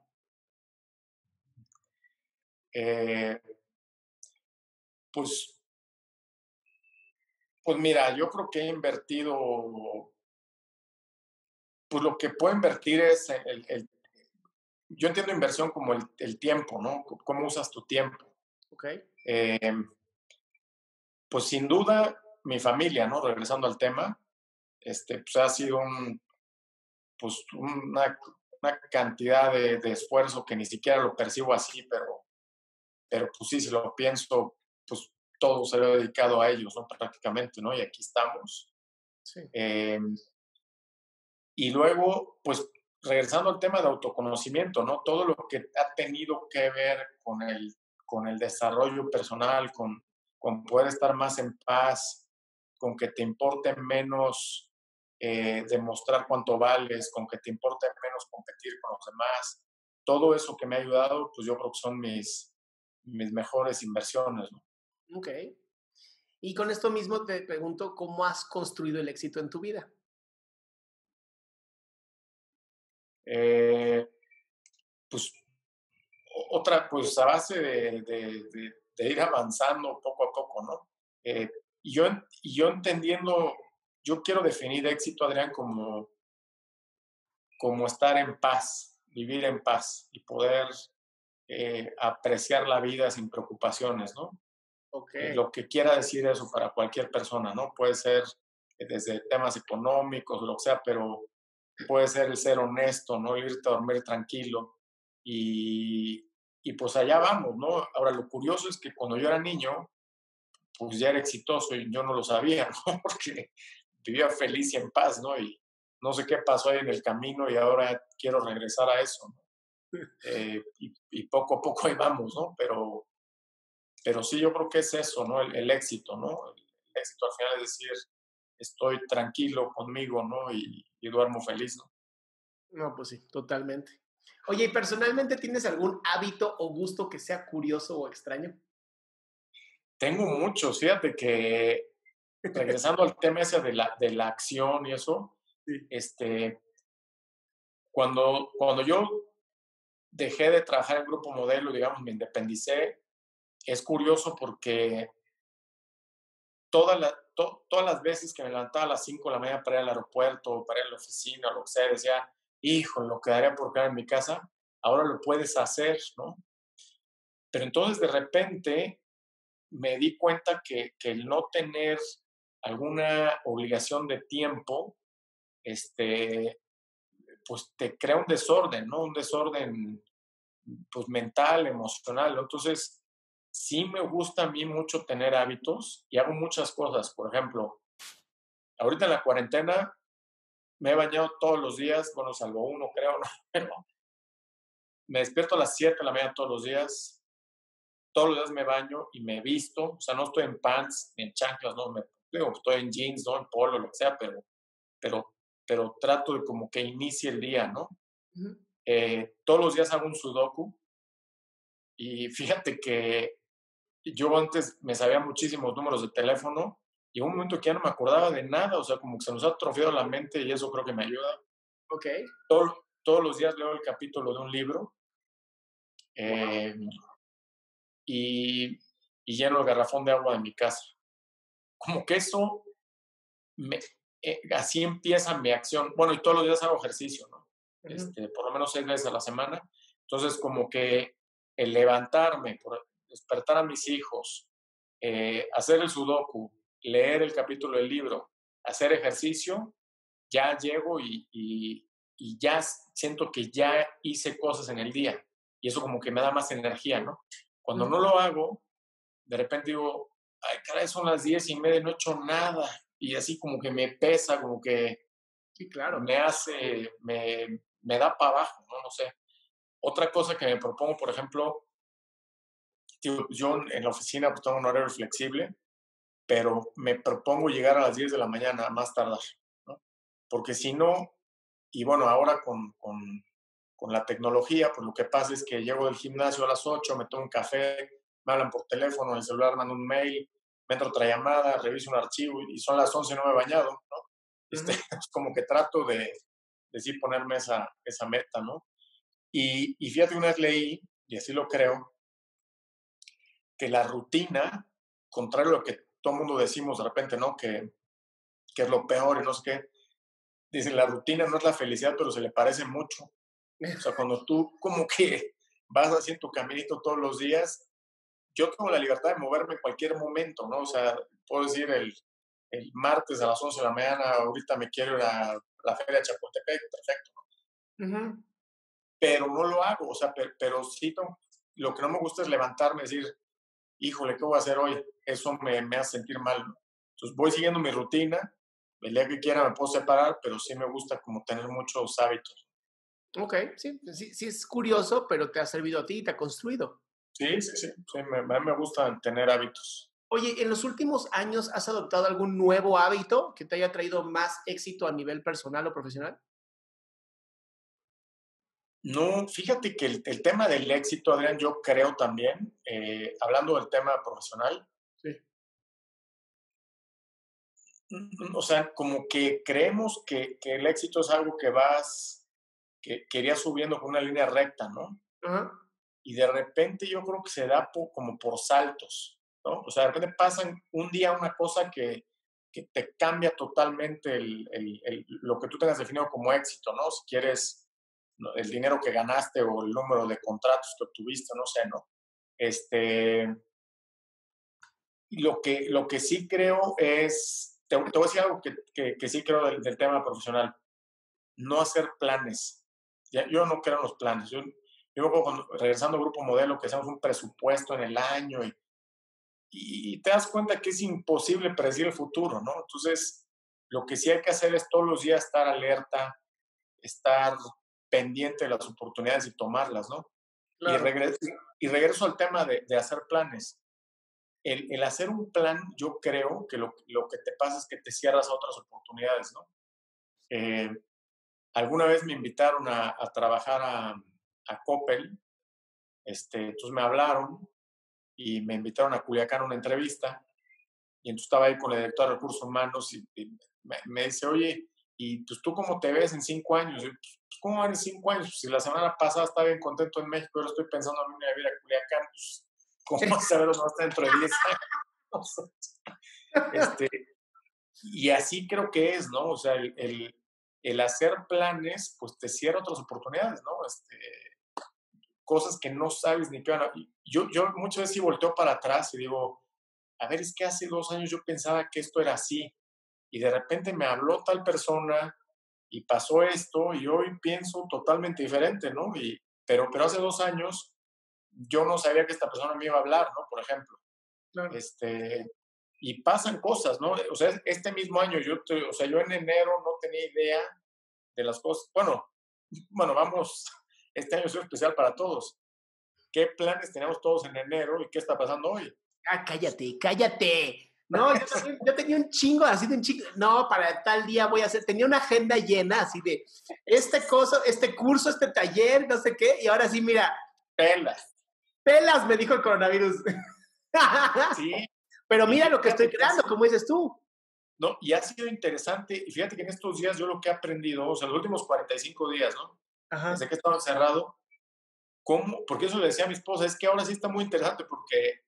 Eh, pues, pues mira, yo creo que he invertido, pues lo que puedo invertir es el, el yo entiendo inversión como el, el, tiempo, ¿no? ¿Cómo usas tu tiempo? Ok. Eh, pues sin duda mi familia, ¿no? Regresando al tema, este, pues ha sido un, pues una, una cantidad de, de esfuerzo que ni siquiera lo percibo así, pero, pero pues sí, si lo pienso, pues todo se lo he dedicado a ellos, ¿no? Prácticamente, ¿no? Y aquí estamos. Sí. Eh, y luego, pues regresando al tema de autoconocimiento, ¿no? Todo lo que ha tenido que ver con el, con el desarrollo personal, con, con poder estar más en paz, con que te importe menos eh, demostrar cuánto vales, con que te importe menos competir con los demás. Todo eso que me ha ayudado, pues yo creo que son mis, mis mejores inversiones, ¿no? Ok. Y con esto mismo te pregunto, ¿cómo has construido el éxito en tu vida? Eh, pues otra, pues a base de, de, de, de ir avanzando poco a poco, ¿no? Eh, y, yo, y yo entendiendo, yo quiero definir éxito, Adrián, como, como estar en paz, vivir en paz y poder eh, apreciar la vida sin preocupaciones, ¿no? Ok. Eh, lo que quiera decir eso para cualquier persona, ¿no? Puede ser eh, desde temas económicos, lo que sea, pero puede ser el ser honesto, ¿no? Irte a dormir tranquilo. Y, y pues allá vamos, ¿no? Ahora, lo curioso es que cuando yo era niño, pues ya era exitoso y yo no lo sabía, ¿no? Porque vivía feliz y en paz, ¿no? Y no sé qué pasó ahí en el camino y ahora quiero regresar a eso, ¿no? Eh, y, y, poco a poco ahí vamos, ¿no? Pero, pero sí, yo creo que es eso, ¿no? El, el éxito, ¿no? El, el, éxito al final es decir, estoy tranquilo conmigo, ¿no? Y, y duermo feliz, ¿no? No, pues sí, totalmente. Oye, ¿y personalmente tienes algún hábito o gusto que sea curioso o extraño? Tengo muchos, fíjate que regresando al tema ese de la, de la acción y eso, Sí. este, cuando, cuando yo dejé de trabajar en Grupo Modelo, digamos, me independicé, es curioso porque toda la, to, todas las veces que me levantaba a las cinco de la mañana para ir al aeropuerto, para ir a la oficina, lo que sea, decía, hijo, lo quedaría por quedar en mi casa, ahora lo puedes hacer, ¿no? Pero entonces de repente me di cuenta que, que el no tener alguna obligación de tiempo, este, pues te crea un desorden, ¿no? Un desorden pues mental, emocional, ¿no? Entonces, sí me gusta a mí mucho tener hábitos y hago muchas cosas. Por ejemplo, ahorita en la cuarentena me he bañado todos los días, bueno, salvo uno creo, ¿no? Pero me despierto a las siete de la mañana todos los días, todos los días me baño y me visto, o sea, no estoy en pants ni en chanclas, no, me, digo, estoy en jeans, ¿no? En polo, lo que sea, pero, pero, pero trato de como que inicie el día, ¿no? Ujú. Eh, todos los días hago un sudoku y fíjate que yo antes me sabía muchísimos números de teléfono y hubo un momento que ya no me acordaba de nada, o sea, como que se nos ha atrofiado la mente y eso creo que me ayuda. Ok. Todo, todos los días leo el capítulo de un libro Wow. eh, y, y lleno el garrafón de agua de mi casa. Como que eso, me, eh, así empieza mi acción. Bueno, y todos los días hago ejercicio, ¿no? Ujú. Este, por lo menos seis veces a la semana. Entonces, como que el levantarme, por despertar a mis hijos, eh, hacer el sudoku, leer el capítulo del libro, hacer ejercicio, ya llego y, y, y ya siento que ya hice cosas en el día. Y eso como que me da más energía, ¿no? Cuando Ujú. no lo hago, de repente digo, ay, caray, son las diez y media y no he hecho nada. Y así como que me pesa, como que Sí, claro. me hace, me, me da para abajo, ¿no? No sé. Otra cosa que me propongo, por ejemplo, tío, yo en la oficina pues tengo un horario flexible, pero me propongo llegar a las diez de la mañana, a más tardar, ¿no? Porque si no, y bueno, ahora con, con, con la tecnología, pues lo que pasa es que llego del gimnasio a las ocho, me tomo un café, me hablan por teléfono, en el celular mando un mail, me entra otra llamada, reviso un archivo y son las once y no me he bañado, ¿no? Este, Ujú. es como que trato de, de sí ponerme esa, esa meta, ¿no? Y, y fíjate, una vez leí, y así lo creo, que la rutina, contrario a lo que todo el mundo decimos de repente, ¿no? Que, que es lo peor y no sé qué, dicen, la rutina no es la felicidad, pero se le parece mucho. O sea, cuando tú como que vas haciendo tu caminito todos los días, yo tengo la libertad de moverme en cualquier momento, ¿no? O sea, puedo decir el, el martes a las once de la mañana, ahorita me quiero ir a la feria de Chapultepec, perfecto, ¿no? Ujú. Pero no lo hago, o sea, pero, pero sí, no, lo que no me gusta es levantarme y decir, híjole, ¿qué voy a hacer hoy? Eso me, me hace sentir mal, ¿no? Entonces voy siguiendo mi rutina, el día que quiera me puedo separar, pero sí me gusta como tener muchos hábitos. Ok, sí, sí, sí es curioso, pero te ha servido a ti y te ha construido. Sí, sí, sí, sí me, a mí me gusta tener hábitos. Oye, ¿en los últimos años has adoptado algún nuevo hábito que te haya traído más éxito a nivel personal o profesional? No, fíjate que el, el tema del éxito, Adrián, yo creo también, eh, hablando del tema profesional, Sí. mm, o sea, como que creemos que, que el éxito es algo que vas, que, que irías subiendo con una línea recta, ¿no? Ajá, Y de repente yo creo que se da po- como por saltos, ¿no? O sea, de repente pasan un día una cosa que, que te cambia totalmente el, el- el- lo que tú tengas definido como éxito, ¿no? Si quieres ¿no? el dinero que ganaste o el número de contratos que obtuviste, no sé, ¿no? Este, lo que, lo que sí creo es, te, te voy a decir algo que, que, que sí creo del, del tema profesional, no hacer planes. Ya, yo no creo en los planes. Yo, yo me acuerdo cuando, regresando al grupo modelo, que hacemos un presupuesto en el año y, y te das cuenta que es imposible predecir el futuro, ¿no? Entonces, lo que sí hay que hacer es todos los días estar alerta, estar pendiente de las oportunidades y tomarlas, ¿no? Y, claro. regreso, y regreso al tema de, de hacer planes. El, el, hacer un plan, yo creo que lo, lo, que te pasa es que te cierras a otras oportunidades, ¿no? Eh, alguna vez me invitaron a, a trabajar a, a Coppel, este, entonces me hablaron y me invitaron a Culiacán a una entrevista, y entonces estaba ahí con el director de recursos humanos y, y me, me, dice, oye, ¿y pues tú cómo te ves en cinco años? Y yo, pues, ¿cómo van en cinco años? Pues, si la semana pasada estaba bien contento en México, ahora estoy pensando en irme a vivir a Culiacán, pues, ¿cómo vas a ver dónde va a estar dentro de diez años? este, y así creo que es, ¿no? O sea, el, el, el hacer planes, pues te cierra otras oportunidades, ¿no? Este, cosas que no sabes ni qué van a... Yo, yo muchas veces sí volteo para atrás y digo, a ver, es que hace dos años yo pensaba que esto era así y de repente me habló tal persona y pasó esto y hoy pienso totalmente diferente, ¿no? Y, pero, pero hace dos años yo no sabía que esta persona me iba a hablar, ¿no? Por ejemplo. Claro. Este, y pasan cosas, ¿no? O sea, este mismo año, yo, te, o sea, yo en enero no tenía idea de las cosas. Bueno, bueno, vamos, este año es especial para todos. ¿Qué planes tenemos todos en enero y qué está pasando hoy? Ah, cállate, cállate. No, yo también, yo tenía un chingo, así de un chingo. No, para tal día voy a hacer. Tenía una agenda llena, así de este coso, este curso, este taller, no sé qué. Y ahora sí, mira, Pelas. pelas, me dijo el coronavirus. Sí. Pero Y mira lo que estoy fíjate que creando, es, como dices tú. no, y ha sido interesante. Y fíjate que en estos días yo lo que he aprendido, o sea, los últimos cuarenta y cinco días, ¿no? Desde Ajá. que he estado encerrado, ¿cómo? Porque eso le decía a mi esposa, es que ahora sí está muy interesante porque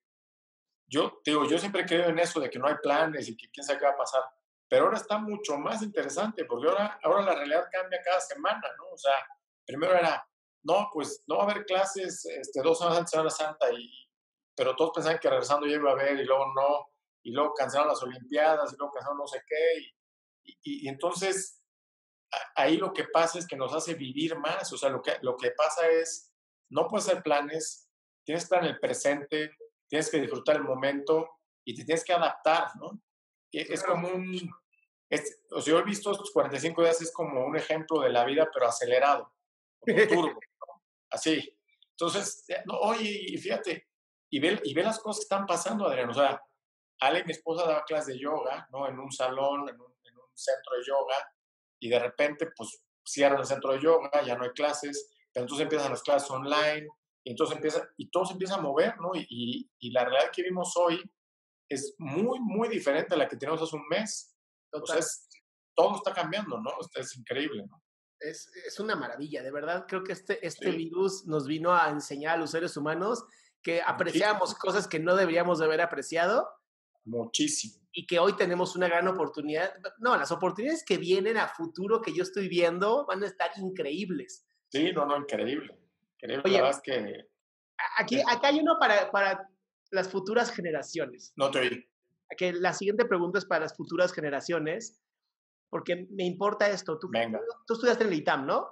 yo, te digo, yo siempre he creído en eso de que no hay planes y que quién sabe qué va a pasar. Pero ahora está mucho más interesante porque ahora, ahora la realidad cambia cada semana, ¿no? O sea, primero era, no, pues no va a haber clases este, dos semanas antes de Semana Santa, y, pero todos pensaban que regresando ya iba a haber y luego no, y luego cancelaron las Olimpiadas y luego cancelaron no sé qué. Y, y, y entonces a, ahí lo que pasa es que nos hace vivir más. O sea, lo que, lo que pasa es, no puedes hacer planes, tienes que estar en el presente, tienes que disfrutar el momento y te tienes que adaptar, ¿no? Es Claro. como un, es, o sea, yo he visto estos cuarenta y cinco días, es como un ejemplo de la vida, pero acelerado, como turbo, así. Entonces, no, oye, y fíjate, y ve, y ve las cosas que están pasando, Adrián. O sea, Ale, mi esposa, daba clases de yoga, ¿no? En un salón, en un, en un centro de yoga, y de repente, pues, cierran el centro de yoga, ya no hay clases, pero entonces empiezan las clases online, y entonces empieza, y todo se empieza a mover, ¿no? Y, y, y la realidad que vimos hoy es muy, muy diferente a la que teníamos hace un mes. O sea, Total. es, todo está cambiando, ¿no? Esto es increíble, ¿no? Es, es una maravilla, de verdad. Creo que este, este Sí, virus nos vino a enseñar a los seres humanos que apreciamos muchísimo, cosas que no deberíamos de haber apreciado muchísimo. y que hoy tenemos una gran oportunidad. No, las oportunidades que vienen a futuro que yo estoy viendo van a estar increíbles. Sí, no, no, increíble. Increíble, la Oye, verdad es que... aquí, Sí, acá hay uno para, para las futuras generaciones. no te oí. que la siguiente pregunta es para las futuras generaciones, porque me importa esto. Tú, Venga. tú estudiaste en el ITAM, ¿no?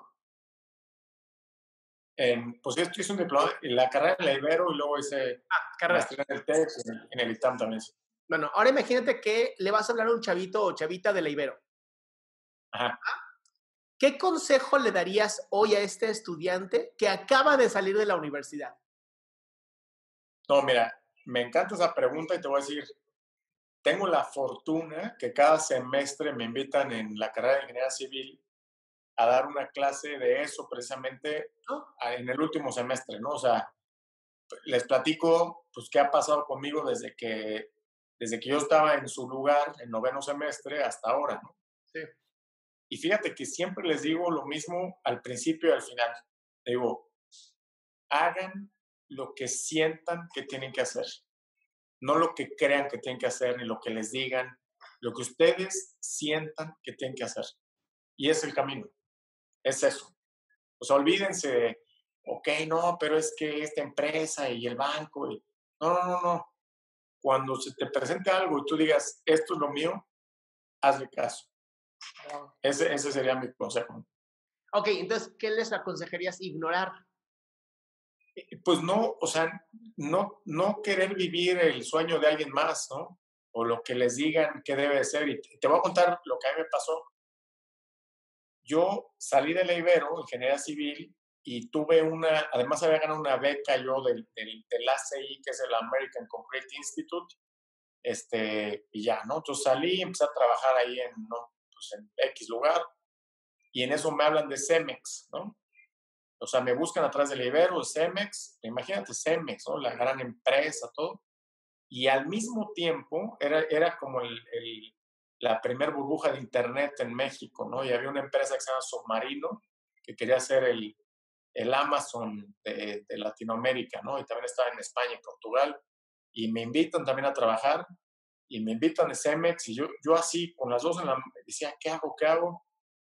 En, pues yo hice un diploma en la carrera en la Ibero y luego hice Ah, carrera. maestría en el TEC y en, en el ITAM también. Bueno, ahora imagínate que le vas a hablar a un chavito o chavita de la Ibero. Ajá. ¿Qué consejo le darías hoy a este estudiante que acaba de salir de la universidad? No, mira, me encanta esa pregunta y te voy a decir, tengo la fortuna que cada semestre me invitan en la carrera de Ingeniería Civil a dar una clase de eso precisamente ¿No? en el último semestre, ¿no? O sea, les platico, pues, qué ha pasado conmigo desde que, desde que yo estaba en su lugar, en noveno semestre, hasta ahora, ¿no? Sí. Y fíjate que siempre les digo lo mismo al principio y al final. Le digo, hagan lo que sientan que tienen que hacer, no lo que crean que tienen que hacer, ni lo que les digan, lo que ustedes sientan que tienen que hacer. Y es el camino, es eso. O sea, olvídense, ok, no, pero es que esta empresa y el banco, y... no, no, no, no. Cuando se te presente algo y tú digas, esto es lo mío, hazle caso. Wow. Ese, ese sería mi consejo. Ok, entonces, ¿qué les aconsejarías ignorar? Pues no, o sea, no, no querer vivir el sueño de alguien más, ¿no? O lo que les digan que debe de ser. Y te voy a contar lo que a mí me pasó. Yo salí de la Ibero, ingeniería civil, y tuve una, además había ganado una beca yo del, del, del A C I, que es el American Concrete Institute, este, y ya, ¿no? Entonces salí, empecé a trabajar ahí en, ¿no? Pues en X lugar, y en eso me hablan de Cemex, ¿no? O sea, me buscan atrás del Ibero, Cemex, imagínate Cemex, ¿no? La gran empresa, todo. Y al mismo tiempo era, era como el, el, la primer burbuja de Internet en México, ¿no? Y había una empresa que se llama Submarino, que quería ser el, el Amazon de, de Latinoamérica, ¿no? Y también estaba en España y Portugal. Y me invitan también a trabajar, y me invitan a Cemex, y yo, yo así, con las dos en la mano, decía, ¿qué hago? ¿Qué hago?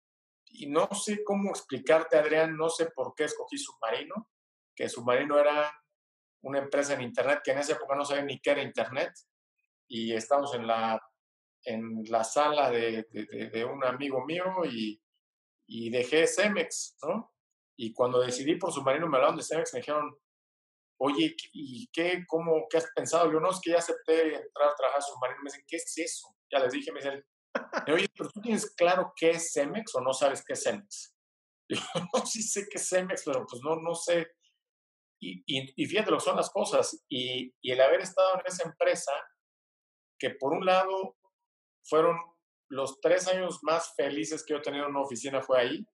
Y no sé cómo explicarte, Adrián, no sé por qué escogí Submarino, que Submarino era una empresa en Internet que en esa época no sabía ni qué era Internet, y estamos en la, en la sala de, de, de un amigo mío y, y dejé Cemex, ¿no? Y cuando decidí por Submarino me hablaron de Cemex, me dijeron, oye, ¿y qué, cómo, qué has pensado? Yo no, es que ya acepté entrar a trabajar a Submarino. Me dicen, ¿qué es eso? Ya les dije, me dicen, oye, pero tú tienes claro qué es Cemex o no sabes qué es Cemex. Yo no, sí sé qué es Cemex, pero pues no, no sé. Y, y, y fíjate lo que son las cosas. Y, y el haber estado en esa empresa, que por un lado fueron los tres años más felices que yo he tenido en una oficina, fue ahí.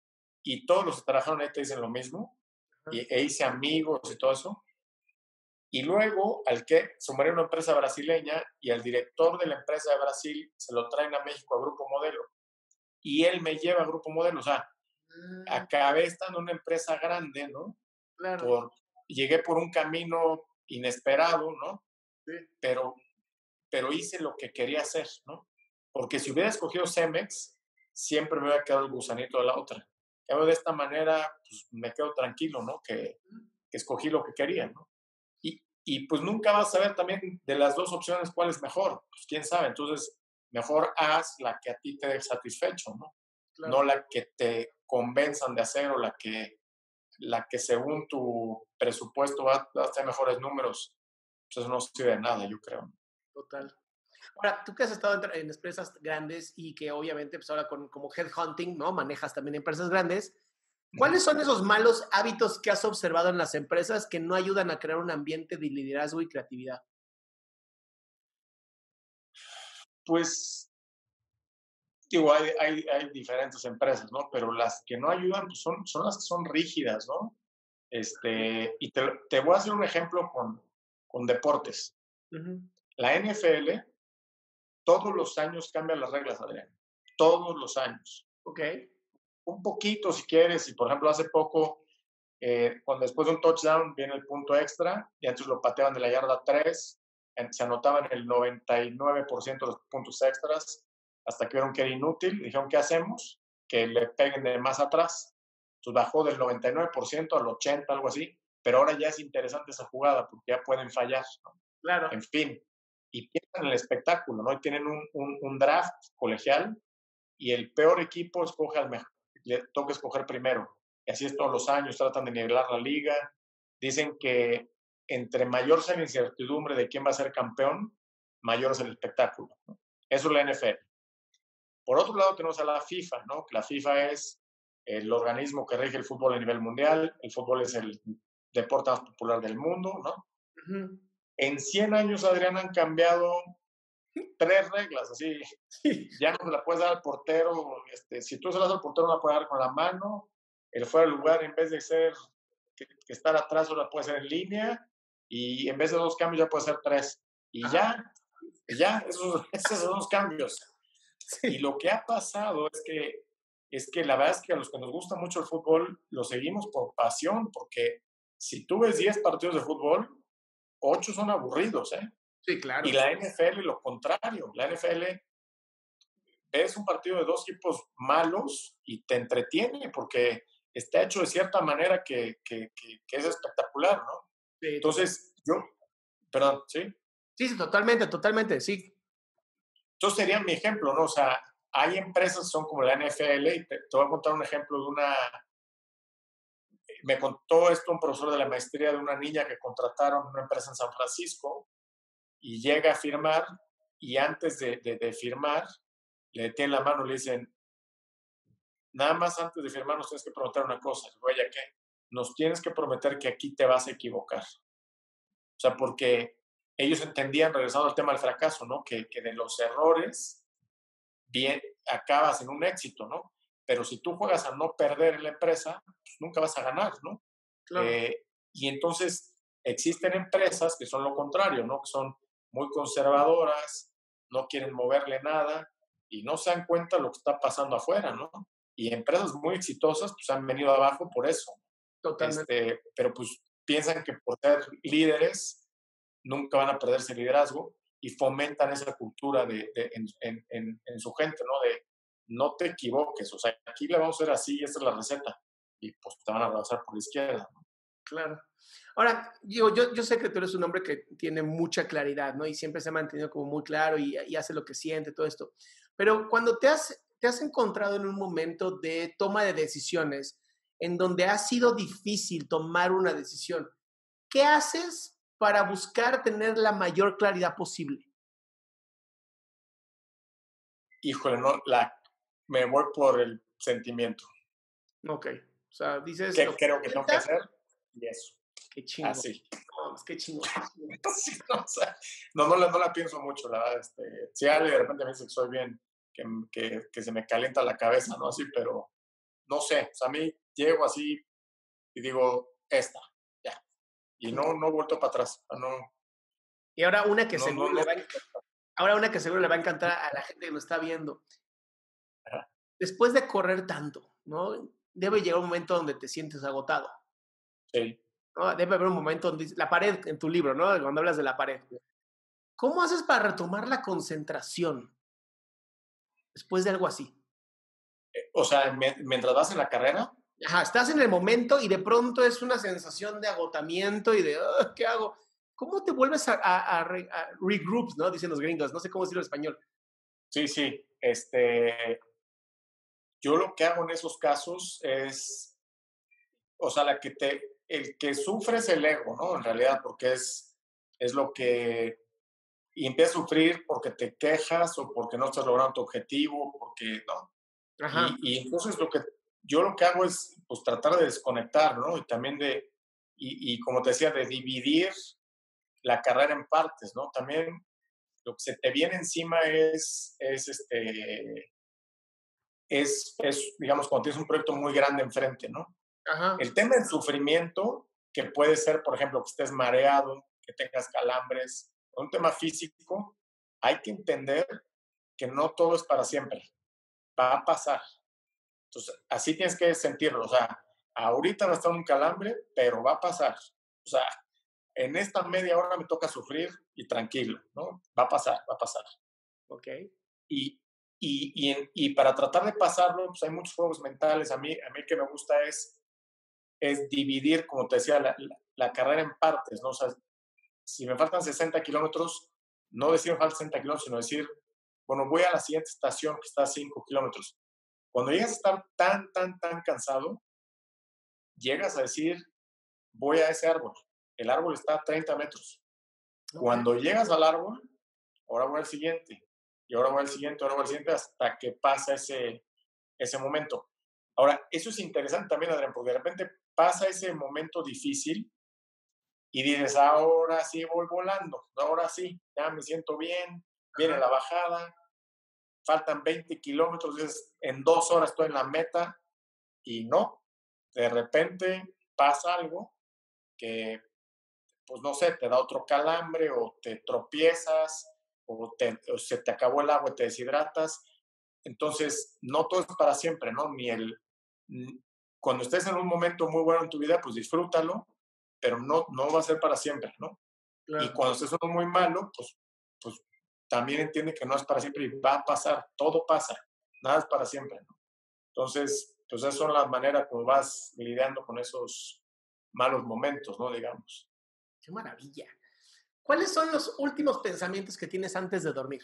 Y todos los que trabajaron ahí te dicen lo mismo. Y, e hice amigos y todo eso. Y luego, al que sumaré una empresa brasileña y al director de la empresa de Brasil se lo traen a México a Grupo Modelo. Y él me lleva a Grupo Modelo. O sea, acabé estando en una empresa grande, ¿no? Claro. Por, llegué por un camino inesperado, ¿no? Sí. Pero, pero hice lo que quería hacer, ¿no? Porque si hubiera escogido Cemex, siempre me hubiera quedado el gusanito de la otra. De esta manera, pues me quedo tranquilo, ¿no? Que, que escogí lo que quería, ¿no? Y, y pues nunca vas a saber también de las dos opciones cuál es mejor. Pues quién sabe. Entonces, mejor haz la que a ti te deje satisfecho, ¿no? Claro. No la que te convenzan de hacer o la que, la que según tu presupuesto va, va a tener mejores números. Pues eso no sirve de nada, yo creo. Total. Ahora, tú que has estado en, en empresas grandes y que obviamente pues ahora con, como headhunting, ¿no? Manejas también empresas grandes. ¿Cuáles son esos malos hábitos que has observado en las empresas que no ayudan a crear un ambiente de liderazgo y creatividad? Pues, digo, hay, hay, hay diferentes empresas, ¿no? Pero las que no ayudan pues son, son las que son rígidas, ¿no? Este, y te, te voy a hacer un ejemplo con, con deportes. Uh-huh. La N F L todos los años cambia las reglas, Adrián. Todos los años. Ok. Un poquito, si quieres. Y, por ejemplo, hace poco, eh, cuando después de un touchdown viene el punto extra, y antes lo pateaban de la yarda tres, se anotaban el noventa y nueve por ciento de los puntos extras, hasta que vieron que era inútil. Dijeron, ¿qué hacemos? Que le peguen de más atrás. Entonces bajó del noventa y nueve por ciento al ochenta por ciento, algo así. Pero ahora ya es interesante esa jugada, porque ya pueden fallar, ¿no? Claro. En fin. Y en el espectáculo, ¿no? Y tienen un, un, un draft colegial y el peor equipo escoge al mejor, le toca escoger primero. Y así es todos los años, tratan de nivelar la liga. Dicen que entre mayor sea la incertidumbre de quién va a ser campeón, mayor es el espectáculo, ¿no? Eso es la N F L. Por otro lado, tenemos a la FIFA, ¿no? La FIFA es el organismo que rige el fútbol a nivel mundial. El fútbol es el deporte más popular del mundo, ¿no? Ujú. En cien años, Adrián, han cambiado tres reglas, así. Sí. Ya no se la puedes dar al portero. Este, si tú se la das al portero, no la puedes dar con la mano. El fuera de lugar, en vez de ser que, que estar atrás, la puede ser en línea. Y en vez de dos cambios, ya puede ser tres. Y Ajá. ya, y ya, esos, esos son los cambios. Y Sí. lo que ha pasado es que, es que la verdad es que a los que nos gusta mucho el fútbol, lo seguimos por pasión, porque si tú ves diez partidos de fútbol, ocho son aburridos, ¿eh? Sí, Y claro. la N F L lo contrario. La N F L ves un partido de dos equipos malos y te entretiene porque está hecho de cierta manera que, que, que, que es espectacular, ¿no? Sí, total. Entonces, yo, perdón, ¿sí? Sí, sí, totalmente, totalmente, sí. Entonces sería mi ejemplo, ¿no? O sea, hay empresas que son como la N F L y te, te voy a contar un ejemplo de una, me contó esto un profesor de la maestría de una niña que contrataron en una empresa en San Francisco y llega a firmar y antes de, de, de firmar le detienen la mano y le dicen, nada más antes de firmar nos tienes que prometer una cosa. Oye, ¿qué? Nos tienes que prometer que aquí te vas a equivocar. O sea, porque ellos entendían, regresando al tema del fracaso, ¿no? Que, que de los errores bien acabas en un éxito, ¿no? Pero si tú juegas a no perder en la empresa, pues nunca vas a ganar, ¿no? Claro. Eh, y entonces existen empresas que son lo contrario, ¿no? Que son muy conservadoras, no quieren moverle nada y no se dan cuenta de lo que está pasando afuera, ¿no? Y empresas muy exitosas pues han venido abajo por eso. Totalmente. Este, pero pues piensan que por ser líderes nunca van a perder ese liderazgo y fomentan esa cultura de, de en, en, en, en, su gente, ¿no? De no te equivoques, o sea, aquí le vamos a hacer así, esta es la receta, y pues te van a abrazar por la izquierda, ¿no? Claro. Ahora, digo, yo, yo sé que tú eres un hombre que tiene mucha claridad, ¿no? Y siempre se ha mantenido como muy claro y, y hace lo que siente, todo esto. Pero cuando te has, te has encontrado en un momento de toma de decisiones en donde ha sido difícil tomar una decisión, ¿qué haces para buscar tener la mayor claridad posible? Híjole, no, la, me voy por el sentimiento. Ok. O sea, dices ¿Qué lo que creo que tengo que sientas, hacer? Y eso, qué chingo. así. No, es que chingo, qué chingo. Sí, no, o sea, no, no, la, no la pienso mucho, la verdad. Este, si alguien de repente me dice que soy bien, que, que, que se me calienta la cabeza, ¿no? Así, pero no sé, o sea, a mí llego así y digo, esta, ya. Y no, no he vuelto para atrás. No, Y ahora una que no, no, seguro no. le va a, ahora una que seguro le va a encantar a la gente que nos está viendo. Ajá, Después de correr tanto, ¿no? Debe llegar un momento donde te sientes agotado, sí. ¿no? Debe haber un momento donde la pared en tu libro, ¿no? Cuando hablas de la pared. ¿Cómo haces para retomar la concentración después de algo así? O sea, me, mientras vas en la carrera, Ajá, estás en el momento y de pronto es una sensación de agotamiento y de, "Ah, ¿qué hago?" ¿Cómo te vuelves a, a, a, re, a regroup, ¿no? Dicen los gringos, no sé cómo decirlo en español. sí, sí. Este, yo lo que hago en esos casos es, o sea, la que te, el que sufre es el ego, ¿no? En realidad, porque es, es lo que, y empieza a sufrir porque te quejas o porque no estás logrando tu objetivo, porque, ¿no? Ajá, Y, y entonces lo que, yo lo que hago es, pues, tratar de desconectar, ¿no? Y también de, y, y como te decía, de dividir la carrera en partes, ¿no? También lo que se te viene encima es, es este, es, es, digamos, cuando tienes un proyecto muy grande enfrente, ¿no? ajá, El tema del sufrimiento, que puede ser, por ejemplo, que estés mareado, que tengas calambres, un tema físico, hay que entender que no todo es para siempre, va a pasar. Entonces, así tienes que sentirlo, o sea, ahorita va a estar un calambre, pero va a pasar. O sea, en esta media hora me toca sufrir y tranquilo, ¿no? Va a pasar, va a pasar. ok, Y, y, y, en, y para tratar de pasarlo, pues hay muchos juegos mentales. A mí, a mí que me gusta es, es dividir, como te decía, la, la, la carrera en partes, ¿no? O sea, si me faltan sesenta kilómetros, no decir me faltan sesenta kilómetros, sino decir, bueno, voy a la siguiente estación que está a cinco kilómetros. Cuando llegas a estar tan, tan, tan cansado, llegas a decir, voy a ese árbol. El árbol está a treinta metros. Ok, Cuando llegas al árbol, ahora voy al siguiente, y ahora voy al siguiente, ahora voy al siguiente, hasta que pasa ese, ese momento. Ahora, eso es interesante también, Adrián, porque de repente pasa ese momento difícil y dices, ahora sí voy volando, ahora sí, ya me siento bien, viene ajá, la bajada, faltan veinte kilómetros, dices, en dos horas estoy en la meta, y no, de repente pasa algo que, pues no sé, te da otro calambre o te tropiezas o, te, o se te acabó el agua y te deshidratas. Entonces, no todo es para siempre, ¿no? Ni el, cuando estés en un momento muy bueno en tu vida, pues disfrútalo, pero no, no va a ser para siempre, ¿no? Y claro. cuando estés en uno muy malo, pues, pues también entiende que no es para siempre y va a pasar, todo pasa, nada es para siempre, ¿no? Entonces, pues esas son las maneras como vas lidiando con esos malos momentos, ¿no? Digamos. Qué maravilla. ¿Cuáles son los últimos pensamientos que tienes antes de dormir?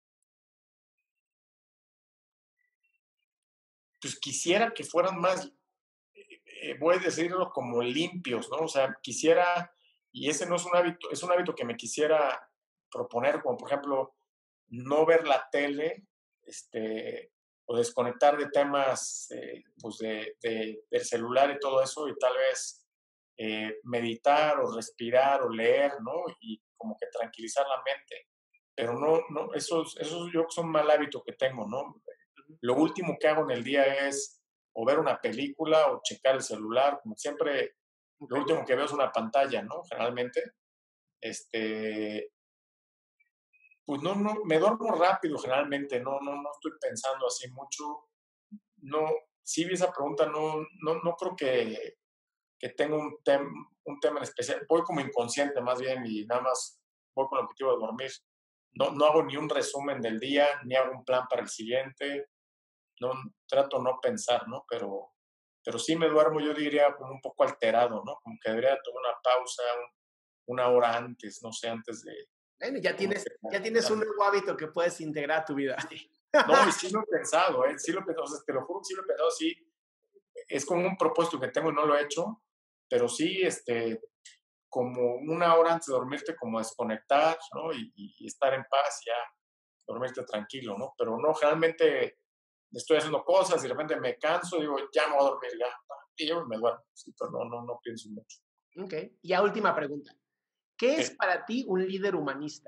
Pues quisiera que fueran más, eh, voy a decirlo como limpios, ¿no? O sea, quisiera, y ese no es un hábito, es un hábito que me quisiera proponer, como por ejemplo, no ver la tele, este, o desconectar de temas, eh, pues de, de, del celular y todo eso, y tal vez eh, meditar o respirar o leer, ¿no? Y como que tranquilizar la mente. Pero no, no, esos, esos yo creo que son un mal hábito que tengo, ¿no? Lo último que hago en el día es o ver una película o checar el celular, como siempre, lo Ok, último que veo es una pantalla, ¿no? Generalmente, este, pues no, no, me duermo rápido generalmente, no, no, no estoy pensando así mucho, no, si vi esa pregunta, no, no, no creo que, que tenga un, tem, un tema en especial, voy como inconsciente más bien y nada más voy con el objetivo de dormir. No, no hago ni un resumen del día, ni hago un plan para el siguiente, no, trato no pensar, ¿no? Pero, pero sí me duermo, yo diría, como un poco alterado, ¿no? Como que debería tomar una pausa un, una hora antes, no sé, antes de bueno, ya como tienes, que ya tienes un acostarme. nuevo hábito que puedes integrar a tu vida. Sí. No, y sí lo he pensado, ¿eh? Sí lo he pensado, o sea, te lo juro que sí lo he pensado, sí. Es como un propósito que tengo y no lo he hecho, pero sí, este, como una hora antes de dormirte, como desconectar, ¿no? Y, y, y estar en paz, ya dormirte tranquilo, ¿no? Pero no, generalmente estoy haciendo cosas y de repente me canso, digo, ya me voy a dormir, ya. Y yo me duermo, sí, pero no, no, no pienso mucho. Ok, y ya última pregunta. ¿Qué es Sí. para ti un líder humanista?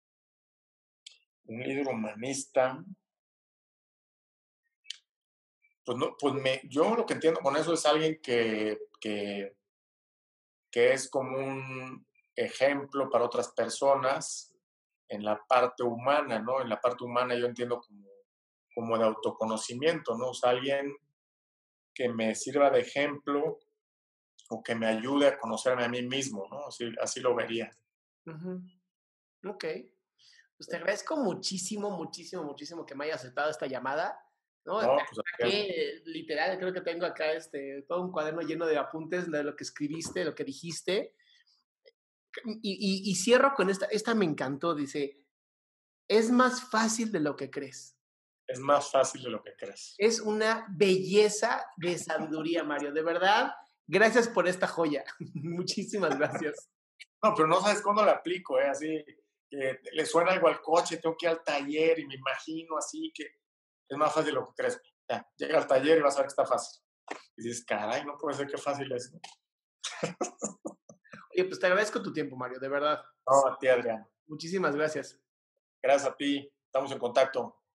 Un líder humanista, pues no, pues me, yo lo que entiendo con eso es alguien que, que, que es como un ejemplo para otras personas en la parte humana, ¿no? En la parte humana yo entiendo como, como de autoconocimiento, ¿no? O sea, alguien que me sirva de ejemplo o que me ayude a conocerme a mí mismo, ¿no? Así, así lo vería. Ujú, ok, pues te agradezco muchísimo, muchísimo, muchísimo que me hayas aceptado esta llamada, ¿no? No, pues así es. Que literal, creo que tengo acá este, todo un cuaderno lleno de apuntes de lo que escribiste, lo que dijiste. Y, y, y cierro con esta, esta me encantó, dice, es más fácil de lo que crees. Es más fácil de lo que crees. Es una belleza de sabiduría, Mario. De verdad, gracias por esta joya. Muchísimas gracias. No, pero no sabes cuándo la aplico, ¿eh? Así, que le suena algo al coche, tengo que ir al taller y me imagino así que es más fácil de lo que crees. Ya, llega al taller y vas a ver que está fácil. Y dices, caray, no puede ser que fácil es, ¿no? Oye, pues te agradezco tu tiempo, Mario, de verdad. No, a ti, Adrián. Muchísimas gracias. Gracias a ti. Estamos en contacto.